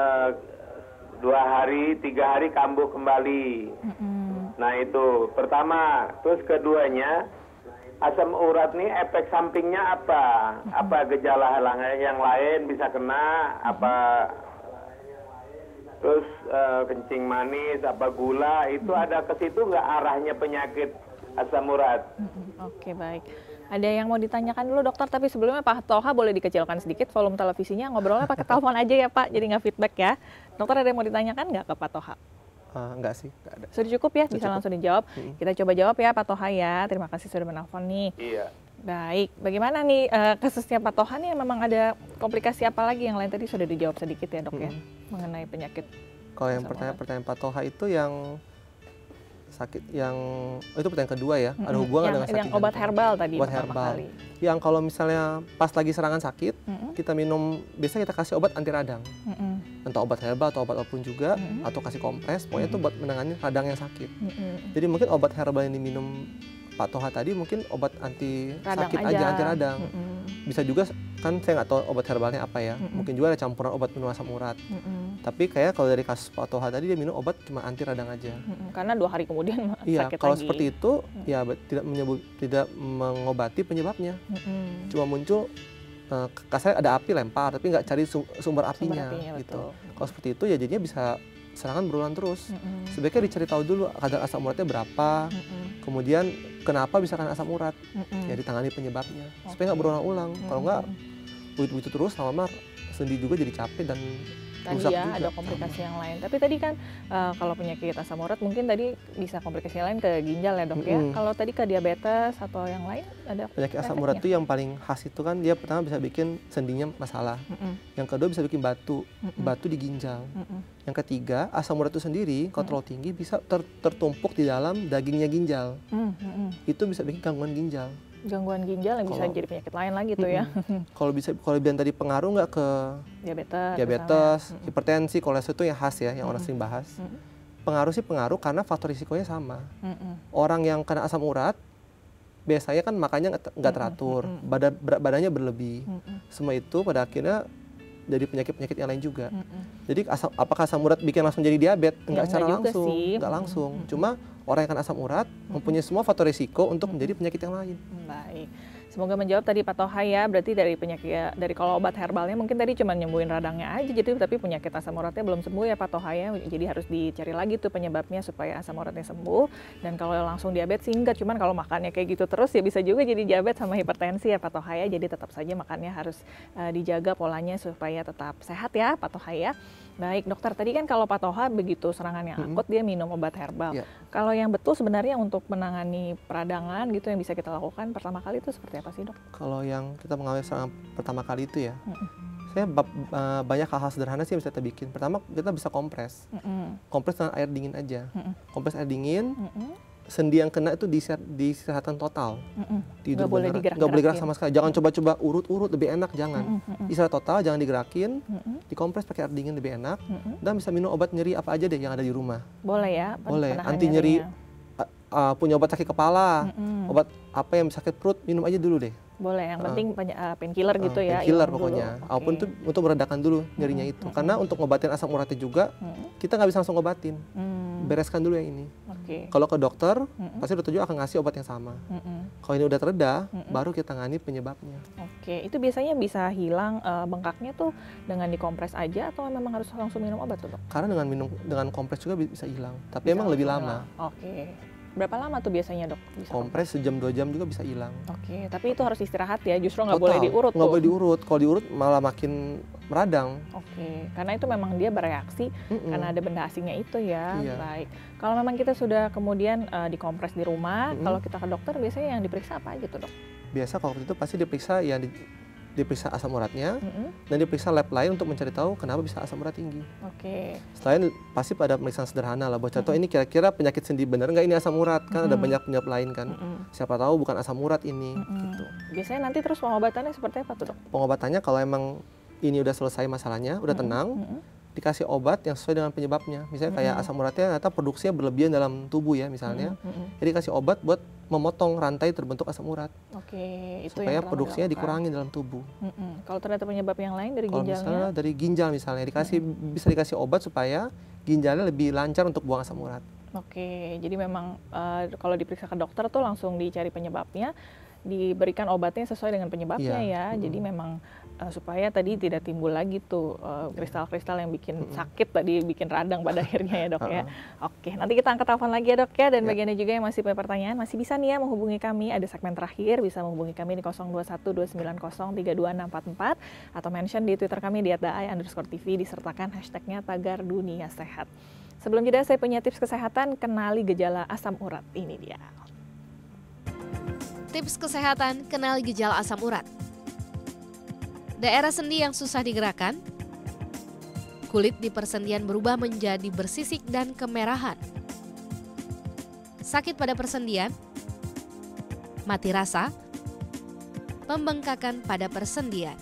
2 hari, 3 hari kambuh kembali. Nah itu pertama, terus keduanya asam urat nih efek sampingnya apa? Apa gejala yang lain bisa kena? Apa terus kencing manis, apa gula itu ada ke situ nggak arahnya penyakit asam urat? Oke, baik. Ada yang mau ditanyakan dulu dokter, tapi sebelumnya Pak Toha boleh dikecilkan sedikit volume televisinya, ngobrolnya pakai telepon aja ya Pak, jadi nggak feedback ya. Dokter ada yang mau ditanyakan nggak ke Pak Toha? Enggak sih, enggak ada. Sudah cukup ya, bisa cukup. langsung dijawab. Kita coba jawab ya Pak Toha ya, terima kasih sudah menelpon nih. Iya. Baik, bagaimana nih kasusnya Pak Toha nih, memang ada komplikasi apa lagi yang lain tadi sudah dijawab sedikit ya dok ya, mengenai penyakit. Kalau yang pertanyaan Pak Toha itu yang sakit yang itu pertanyaan kedua ya, ada hubungan dengan sakit yang obat jantung. herbal tadi Obat pertama herbal. kali. Yang kalau misalnya pas lagi serangan sakit, kita minum, biasanya kita kasih obat anti radang. Entah obat herbal atau obat apapun juga, atau kasih kompres, pokoknya itu buat menangani radang yang sakit. Jadi mungkin obat herbal yang diminum Pak Toha tadi mungkin obat anti Radang sakit aja. aja, anti radang. Bisa juga, kan saya nggak tahu obat herbalnya apa ya, mungkin juga ada campuran obat minum asam urat. Tapi kayak kalau dari kasus Pak Toha tadi dia minum obat cuma anti radang aja. Karena 2 hari kemudian Iya, sakit kalau lagi. seperti itu ya tidak mengobati penyebabnya. Cuma muncul kasarnya ada api lempar tapi nggak cari sumber apinya gitu. betul. Kalau seperti itu ya jadinya bisa serangan berulang terus. Sebaiknya dicari tahu dulu kadar asam uratnya berapa, kemudian kenapa bisa kena asam urat, ya ditangani penyebabnya supaya nggak berulang-ulang. Kalau nggak begitu terus lama-lama sendi juga jadi capek dan Tadi rusak ya juga. ada komplikasi yang lain. Tapi tadi kan kalau penyakit asam urat mungkin tadi bisa komplikasi lain ke ginjal ya dok ya. Kalau tadi ke diabetes atau yang lain ada Penyakit asam efeknya? urat itu yang paling khas itu kan dia pertama bisa bikin sendinya masalah. Yang kedua bisa bikin batu di ginjal. Yang ketiga asam urat itu sendiri kalau terlalu tinggi bisa tertumpuk di dalam dagingnya ginjal. Itu bisa bikin gangguan ginjal. Gangguan ginjal yang bisa Kalau- jadi penyakit lain lagi tuh ya. Kalau bilang tadi pengaruh nggak ke diabetes, hipertensi, kolesterol itu yang khas ya, yang orang sering bahas. Pengaruh sih pengaruh karena faktor risikonya sama. Orang yang kena asam urat biasanya kan makannya nggak teratur, berat badannya berlebih. Semua itu pada akhirnya jadi penyakit-penyakit yang lain juga. Jadi apakah asam urat bikin langsung jadi diabetes? Enggak secara enggak juga langsung, sih. enggak langsung. Cuma orang yang kena asam urat mempunyai semua faktor risiko untuk menjadi penyakit yang lain. Baik. Semoga menjawab tadi Pak Toha ya. Berarti dari penyakit, dari kalau obat herbalnya mungkin tadi cuma nyembuhin radangnya aja, jadi tapi penyakit asam uratnya belum sembuh ya Pak Toha ya. Jadi harus dicari lagi tuh penyebabnya supaya asam uratnya sembuh. Dan kalau langsung diabetes sih enggak, cuman kalau makannya kayak gitu terus ya bisa juga jadi diabetes sama hipertensi ya Pak Toha ya. Jadi tetap saja makannya harus dijaga polanya supaya tetap sehat ya Pak Toha ya. Baik dokter, tadi kan kalau Pak Toha begitu serangan yang akut dia minum obat herbal. Iya. Kalau yang betul sebenarnya untuk menangani peradangan gitu yang bisa kita lakukan pertama kali itu seperti apa sih dok? Kalau yang kita mengalami serangan pertama kali itu ya, saya banyak hal-hal sederhana sih yang bisa kita bikin. Pertama kita bisa kompres, kompres dengan air dingin aja. Kompres air dingin, sendi yang kena itu diistirahatkan total. Tidur Nggak boleh beneran. digerak-gerakin. Nggak boleh gerak sama sekali. Jangan coba-coba urut-urut, lebih enak jangan. Istirahat total, jangan digerakin. Dikompres pakai air dingin lebih enak. Dan bisa minum obat nyeri apa aja deh yang ada di rumah. Boleh ya? Boleh. penahan Anti nyeri, nyerinya. punya obat sakit kepala, obat apa yang sakit perut, minum aja dulu deh. Boleh, yang penting painkiller gitu ya. Painkiller hilang pokoknya. dulu. Apapun Oke. itu untuk meredakan dulu nyerinya itu. Karena untuk ngobatin asam uratnya juga, kita nggak bisa langsung ngobatin. Bereskan dulu yang ini. Oke. Kalau ke dokter, pasti dokter juga akan ngasih obat yang sama. Kalau ini udah tereda, baru kita tangani penyebabnya. Oke, itu biasanya bisa hilang bengkaknya tuh dengan dikompres aja atau memang harus langsung minum obat tuh dok? Karena dengan kompres juga bisa hilang. Tapi Bisa emang lebih langsung lama. hilang. Oke. Berapa lama tuh biasanya dok? Bisa Kompres sejam 2 jam juga bisa hilang. Oke, tapi itu harus istirahat ya, justru nggak boleh diurut Nggak tuh. boleh diurut, kalau diurut malah makin meradang. Oke, karena itu memang dia bereaksi karena ada benda asingnya itu ya. Iya. Baik. Kalau memang kita sudah kemudian dikompres di rumah, kalau kita ke dokter biasanya yang diperiksa apa aja tuh dok? Biasa kalau itu pasti diperiksa diperiksa asam uratnya dan diperiksa lab lain untuk mencari tahu kenapa bisa asam urat tinggi. Oke. Selain pasti pada pemeriksaan sederhana lah, buat contoh ini kira-kira penyakit sendi benar nggak ini asam urat, kan ada banyak penyebab lain kan. Siapa tahu bukan asam urat ini gitu. Biasanya nanti terus pengobatannya seperti apa tuh dok? Pengobatannya kalau emang ini udah selesai masalahnya, udah tenang, dikasih obat yang sesuai dengan penyebabnya. Misalnya kayak asam uratnya ternyata produksinya berlebihan dalam tubuh ya misalnya. Jadi kasih obat buat memotong rantai terbentuk asam urat. Oke, itu supaya yang pertama produksinya dilakukan. dikurangi dalam tubuh. Kalau ternyata penyebab yang lain dari Kalau ginjalnya? misalnya dari ginjal misalnya bisa dikasih obat supaya ginjalnya lebih lancar untuk buang asam urat. Oke, jadi memang kalau diperiksa ke dokter tuh langsung dicari penyebabnya, diberikan obatnya sesuai dengan penyebabnya ya. Jadi memang supaya tadi tidak timbul lagi tuh kristal-kristal yang bikin sakit tadi, bikin radang pada akhirnya ya dok ya. Oke, nanti kita angkat telepon lagi ya dok ya. Dan bagiannya juga yang masih punya pertanyaan, masih bisa nih ya menghubungi kami. Ada segmen terakhir, bisa menghubungi kami di 0212903244 atau mention di Twitter kami di @daai_tv disertakan hashtagnya Tagar Dunia Sehat. Sebelum jeda saya punya tips kesehatan, kenali gejala asam urat. Ini dia. Tips kesehatan, kenali gejala asam urat. Daerah sendi yang susah digerakkan, kulit di persendian berubah menjadi bersisik dan kemerahan, sakit pada persendian, mati rasa, pembengkakan pada persendian.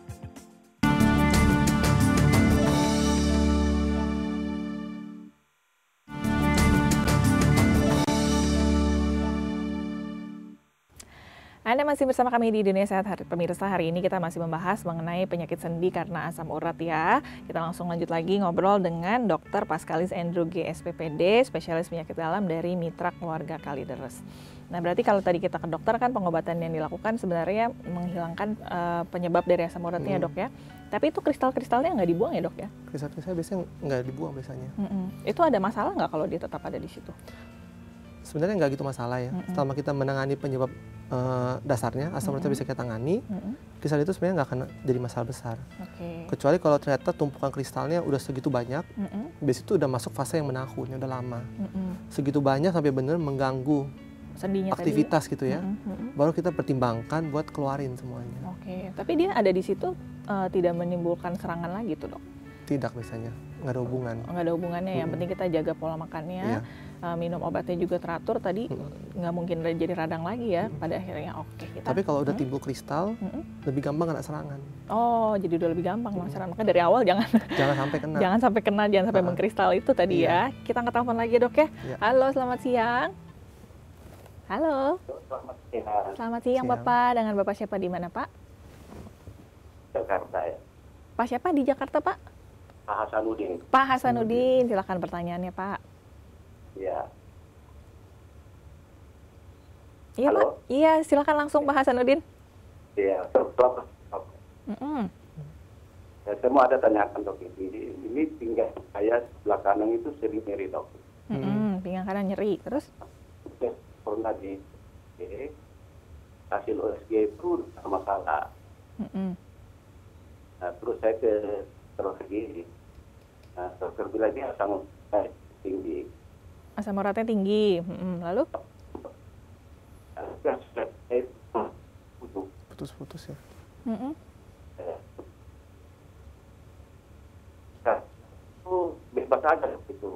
Anda masih bersama kami di Dunia Sehat. Pemirsa, hari ini kita masih membahas mengenai penyakit sendi karena asam urat ya. Kita langsung lanjut lagi ngobrol dengan Dr. Paskalis Andrew G. SPPD, spesialis penyakit dalam dari Mitra Keluarga Kalideres. Nah, berarti kalau tadi kita ke dokter kan pengobatan yang dilakukan sebenarnya menghilangkan penyebab dari asam uratnya dok ya. Tapi itu kristal-kristalnya nggak dibuang ya dok ya? Kristal-kristal biasanya nggak dibuang biasanya. Itu ada masalah nggak kalau dia tetap ada di situ? Sebenarnya nggak gitu masalah ya. Selama kita menangani penyebab dasarnya, asam uratnya bisa kita tangani, kristal itu sebenarnya nggak akan jadi masalah besar. Kecuali kalau ternyata tumpukan kristalnya udah segitu banyak, biasanya itu udah masuk fase yang menahun, udah lama. Segitu banyak sampai benar mengganggu sendinya aktivitas tadi. gitu ya. Baru kita pertimbangkan buat keluarin semuanya. Oke, tapi dia ada di situ tidak menimbulkan serangan lagi tuh dok? Tidak biasanya, nggak ada hubungan. Nggak ada hubungannya, yang penting kita jaga pola makannya, minum obatnya juga teratur, tadi nggak mungkin jadi radang lagi ya pada akhirnya. Oke, kita. Tapi kalau udah timbul kristal, lebih gampang kena serangan. Oh, jadi udah lebih gampang serangan. Makanya dari awal jangan sampai kena. jangan sampai mengkristal itu tadi ya. Kita angkat telepon lagi dok ya. Halo, selamat siang. Halo. Selamat siang Bapak. Dengan Bapak siapa di mana Pak? Jakarta ya. Pak siapa di Jakarta Pak? Pak Hasanuddin. Pak Hasanuddin, silakan pertanyaannya Pak. Ya. Iya Halo? Pak, iya silakan langsung Pak Hasanuddin. Iya. Ya, saya mau ada tanyakan dok ini pinggang saya sebelah kanan itu sering nyeri dok. Pinggang kanan nyeri, terus? Pernah di hasil USG itu ada masalah. Nah, terus saya ke dokter lagi. Nah, dokter bilang ini asam urat tinggi. Asam uratnya tinggi. Lalu? Putus-putus ya. Nah, itu bebas aja gitu.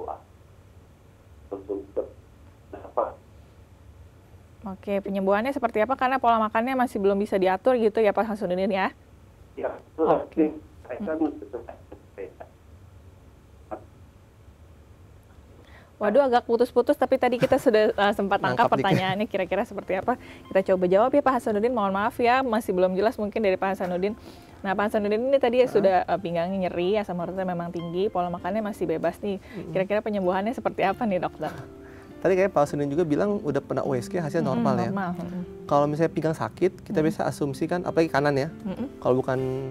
Apa? Oke, penyembuhannya seperti apa? Karena pola makannya masih belum bisa diatur gitu ya Pak Hasanuddin ya? Ya, itu saya kan Waduh, agak putus-putus, tapi tadi kita sudah sempat tangkap pertanyaannya kira-kira seperti apa. Kita coba jawab ya Pak Hasanuddin, mohon maaf ya, masih belum jelas mungkin dari Pak Hasanuddin. Nah Pak Hasanuddin ini tadi sudah pinggangnya nyeri, asam uratnya memang tinggi, pola makannya masih bebas nih. Kira-kira penyembuhannya seperti apa nih dokter? Tadi kayak Pak Hasanuddin juga bilang udah pernah USG hasilnya normal ya. Kalau misalnya pinggang sakit, kita bisa asumsikan, apalagi kanan ya, kalau bukan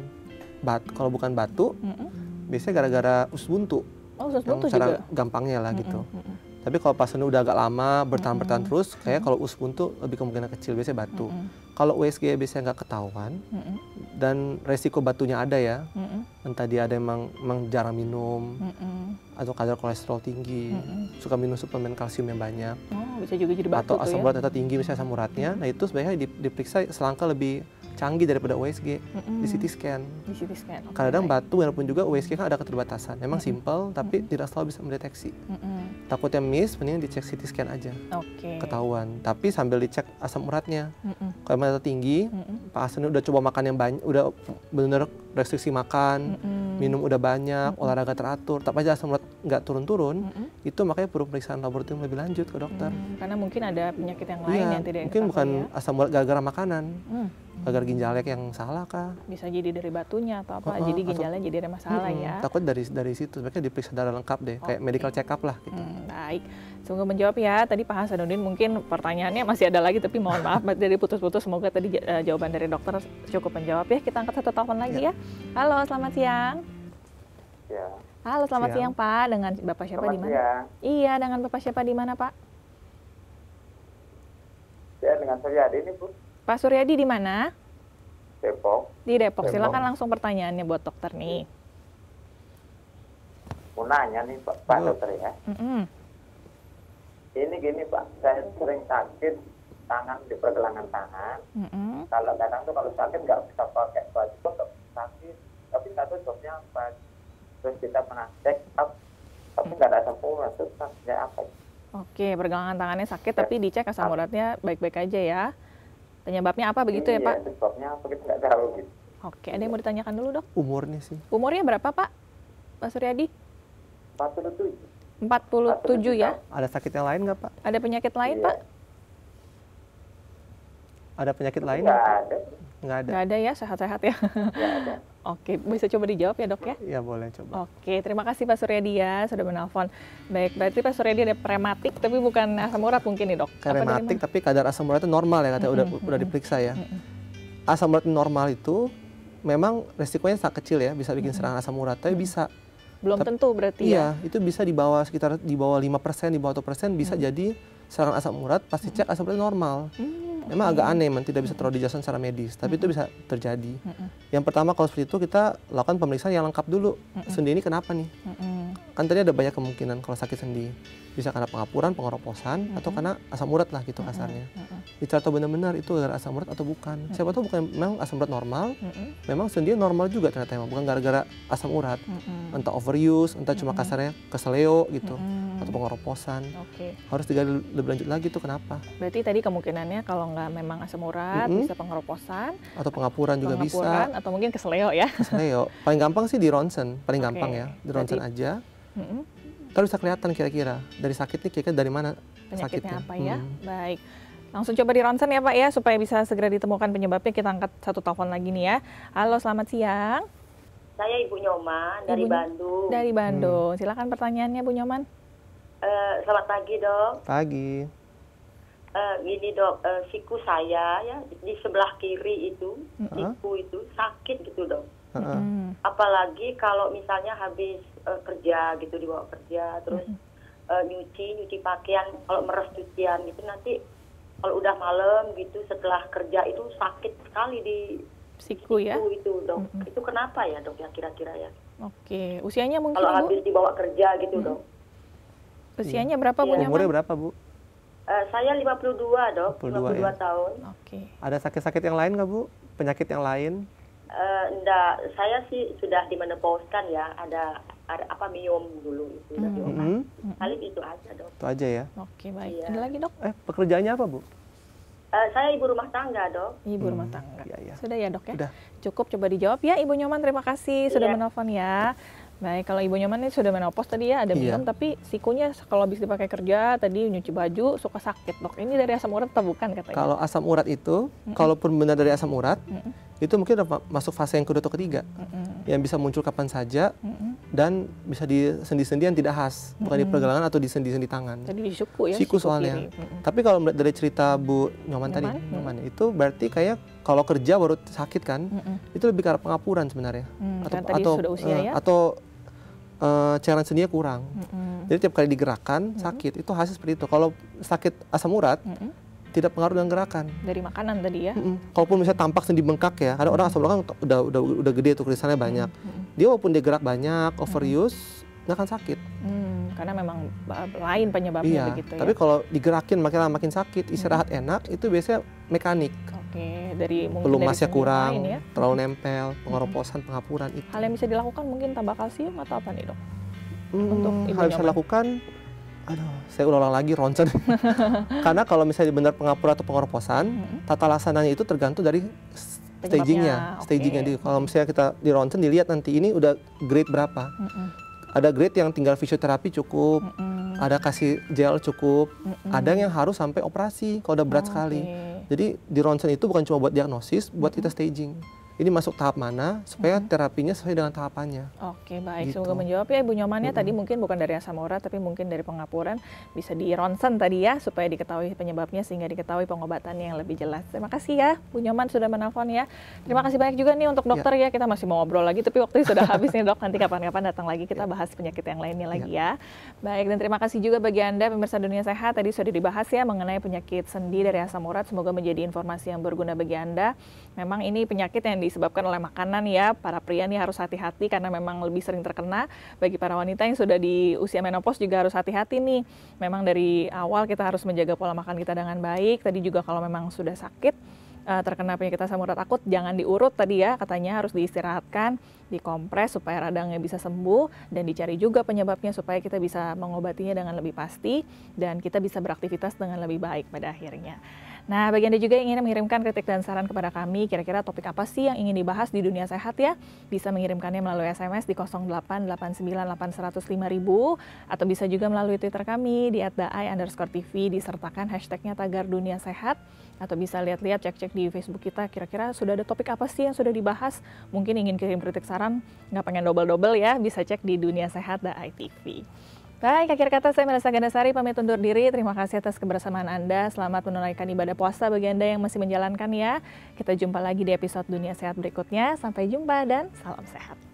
batu, biasanya gara-gara usus buntu. Oh, usus buntu secara juga? gampangnya lah gitu. Tapi kalau pasiennya udah agak lama, bertahan-bertahan terus, kayak kalau uspun tuh lebih kemungkinan kecil, biasanya batu. Kalau USG biasanya nggak ketahuan, dan resiko batunya ada ya, entah dia ada emang jarang minum, atau kadar kolesterol tinggi, suka minum suplemen kalsium yang banyak, bisa juga jadi batu atau asam urat ternyata tinggi misalnya asam uratnya, nah itu sebenarnya diperiksa selangkah lebih canggih daripada USG di CT scan. Di CT scan. Kadang batu walaupun juga USG kan ada keterbatasan. Memang simple tapi tidak selalu bisa mendeteksi. Takutnya miss, mending dicek CT scan aja. Ketahuan. Tapi sambil dicek asam uratnya. Kalau ternyata tinggi, pasiennya udah coba makan yang banyak, udah benar restriksi makan, minum udah banyak, olahraga teratur, tapi aja asam urat nggak turun-turun, itu makanya perlu pemeriksaan laboratorium lebih lanjut ke dokter. Karena mungkin ada penyakit yang lain yang tidak mungkin bukan ya? asam urat gara-gara makanan. Agar ginjalnya yang salah kah? Bisa jadi dari batunya atau apa, jadi ginjalnya jadi ada masalah ya. Takut dari situ, sebenarnya diperiksa darah lengkap deh, kayak medical check up lah gitu. Baik, semoga menjawab ya. Tadi Pak Hasanuddin mungkin pertanyaannya masih ada lagi, tapi mohon maaf dari putus-putus. Semoga tadi jawaban dari dokter cukup menjawab ya. Kita angkat satu telepon lagi ya. Halo, selamat siang. Ya. Halo, selamat siang Pak. Dengan Bapak siapa di mana? Iya, dengan Bapak siapa di mana Pak? Ya, dengan Suryadi ini Bu. Pak Suryadi di mana? Depok. Di Depok. Silakan langsung pertanyaannya buat dokter nih. Mau nanya nih Pak dokter ya. Ini gini Pak, saya sering sakit tangan di pergelangan tangan. Kalau kadang tuh kalau sakit nggak bisa pakai baju, nggak sakit. Tapi nggak tahu jobnya apa. Terus kita pernah check up, tapi nggak ada asam urat. Terus sakitnya apa? Oke, pergelangan tangannya sakit tapi dicek asam uratnya baik-baik aja ya. Penyebabnya apa begitu ya Pak? Penyebabnya apa kita nggak tahu gitu. Oke, ada yang mau ditanyakan dulu dok? Umurnya sih. Umurnya berapa Pak? Pak Suryadi? 47. 47 ya? Ada sakit yang lain nggak Pak? Ada penyakit lain Pak? Ada penyakit lain? Nggak ada. Nggak ada ya, sehat-sehat ya? Nggak ada. Oke, bisa coba dijawab ya dok ya? Iya boleh coba. Oke, terima kasih Pak Suryadi ya sudah menelpon. Baik, berarti Pak Suryadi ada rematik tapi bukan asam urat mungkin nih dok? Rematik tapi kadar asam uratnya normal ya katanya, udah diperiksa ya. Asam urat normal itu memang resikonya sangat kecil ya, bisa bikin serangan asam urat, tapi bisa. Belum tentu berarti ya? Iya, itu bisa di bawah sekitar di bawah 5%, di bawah 1% bisa jadi serangan asam urat pasti cek asam urat normal. Memang agak aneh, memang tidak bisa terlalu dijelaskan secara medis, tapi itu bisa terjadi. Yang pertama kalau seperti itu kita lakukan pemeriksaan yang lengkap dulu. Sendi ini kenapa nih? Kan tadi ada banyak kemungkinan kalau sakit sendi. Bisa karena pengapuran, pengeroposan, atau karena asam urat lah gitu kasarnya. Dicari tahu benar-benar itu gara-gara asam urat atau bukan. Siapa tahu bukan memang asam urat normal, memang sendi normal juga ternyata emang, bukan gara-gara asam urat. Entah overuse, entah cuma kasarnya keseleo gitu, atau pengeroposan. Harus digali lebih lanjut lagi tuh kenapa. Berarti tadi kemungkinannya kalau nggak memang asam urat, bisa pengeroposan. Atau pengapuran juga bisa. Atau mungkin keseleo ya. Keseleo. Paling gampang sih di ronsen, paling gampang ya. Di ronsen aja. Terus bisa kelihatan kira-kira dari sakit nih kira-kira dari mana penyakitnya sakitnya. apa ya. Baik. Langsung coba di ronsen ya Pak ya supaya bisa segera ditemukan penyebabnya. Kita angkat satu telepon lagi nih ya. Halo, selamat siang. Saya Ibu Nyoman dari Bandung. Dari Bandung. Silakan pertanyaannya Bu Nyoman. Selamat pagi dok. Pagi. Gini dok, siku saya ya di sebelah kiri itu, siku itu sakit gitu dok. Apalagi kalau misalnya habis kerja gitu, dibawa kerja, terus nyuci pakaian, kalau meres cucian gitu, nanti kalau udah malam gitu setelah kerja itu sakit sekali di siku ya? Itu dok. Itu kenapa ya dok ya kira-kira ya? Oke, usianya mungkin kalau Bu? habis dibawa kerja gitu dok. Usianya berapa Bu Nyoman? Umurnya berapa Bu? Saya 52 dok, 52 ya? tahun. Oke. Ada sakit-sakit yang lain nggak Bu? Penyakit yang lain? Enggak, saya sih sudah dimenopauskan ya, ada apa miom dulu itu udah dioperasi. Paling itu aja dok. Itu aja ya? Oke baik. Ada lagi dok? Pekerjaannya apa Bu? Saya ibu rumah tangga dok. Ibu rumah tangga. Ya. Sudah ya dok ya? Udah. Cukup coba dijawab ya Ibu Nyoman, terima kasih sudah menelpon ya. Baik, kalau Ibu Nyoman ini sudah menopause tadi ya, ada minum tapi sikunya kalau habis dipakai kerja, tadi nyuci baju suka sakit dok. Ini dari asam urat atau bukan katanya? Kalau asam urat itu, kalaupun benar dari asam urat, itu mungkin udah masuk fase yang kedua atau ketiga. Yang bisa muncul kapan saja dan bisa di sendi-sendi yang tidak khas, bukan di pergelangan atau di sendi-sendi tangan. Tadi di siku ya? Siku soalnya. Tapi kalau dari cerita Bu Nyoman tadi, itu berarti kayak kalau kerja baru sakit kan, itu lebih karena pengapuran sebenarnya. Kan tadi sudah usia ya? Atau cairan sendinya kurang. Jadi tiap kali digerakkan sakit, itu hasil seperti itu. Kalau sakit asam urat tidak pengaruh dengan gerakan. Dari makanan tadi ya. Kalaupun misalnya tampak sendi bengkak ya, ada orang asam urat kan udah gede tuh krisalnya banyak. Dia walaupun dia gerak banyak, overuse, nggak akan sakit. Karena memang lain penyebabnya begitu ya. Tapi kalau digerakin makin lama makin sakit, istirahat enak, itu biasanya mekanik. Oke, dari mungkin pelumasnya dari kurang, ya? terlalu nempel, pengeroposan, penghapuran itu. Hal yang bisa dilakukan mungkin tambah kalsium atau apa nih dok? Untuk hal yang bisa dilakukan, saya ulang lagi ronsen. Karena kalau misalnya benar pengapuran atau pengeroposan, tata laksananya itu tergantung dari stagingnya. Kalau misalnya kita di ronsen dilihat nanti ini udah grade berapa. Ada grade yang tinggal fisioterapi cukup, ada kasih gel cukup, ada yang harus sampai operasi kalau udah berat sekali. Jadi di ronsen itu bukan cuma buat diagnosis, buat kita staging. Ini masuk tahap mana supaya terapinya sesuai dengan tahapannya. Oke, baik. Gitu. Semoga menjawab ya Ibu Nyomannya. Tadi mungkin bukan dari asam urat, tapi mungkin dari pengapuran. Bisa di ronsen tadi ya, supaya diketahui penyebabnya sehingga diketahui pengobatannya yang lebih jelas. Terima kasih ya Bu Nyoman sudah menelpon ya. Terima kasih banyak juga nih untuk dokter ya. Kita masih mau ngobrol lagi, tapi waktunya sudah habis nih dok. Nanti kapan-kapan datang lagi kita bahas penyakit yang lainnya lagi ya. Baik, dan terima kasih juga bagi Anda pemirsa Dunia Sehat. Tadi sudah dibahas ya mengenai penyakit sendi dari asam urat. Semoga menjadi informasi yang berguna bagi Anda. Memang ini penyakit yang disebabkan oleh makanan ya. Para pria nih harus hati-hati karena memang lebih sering terkena. Bagi para wanita yang sudah di usia menopause juga harus hati-hati nih. Memang dari awal kita harus menjaga pola makan kita dengan baik. Tadi juga kalau memang sudah sakit, terkena penyakit asam urat akut, jangan diurut tadi ya, katanya harus diistirahatkan, dikompres supaya radangnya bisa sembuh, dan dicari juga penyebabnya supaya kita bisa mengobatinya dengan lebih pasti, dan kita bisa beraktivitas dengan lebih baik pada akhirnya. Nah, bagi Anda juga yang ingin mengirimkan kritik dan saran kepada kami, kira-kira topik apa sih yang ingin dibahas di Dunia Sehat ya? Bisa mengirimkannya melalui SMS di 08898105.000 atau bisa juga melalui Twitter kami di @daai_tv, disertakan hashtagnya tagar Dunia Sehat, atau bisa lihat-lihat, cek-cek di Facebook kita, kira-kira sudah ada topik apa sih yang sudah dibahas? Mungkin ingin kirim kritik saran, nggak pengen double-double ya, bisa cek di Dunia Sehat Daai TV. Baik, akhir kata saya Melisa Gandasari pamit undur diri. Terima kasih atas kebersamaan Anda. Selamat menunaikan ibadah puasa bagi Anda yang masih menjalankan ya. Kita jumpa lagi di episode Dunia Sehat berikutnya. Sampai jumpa dan salam sehat.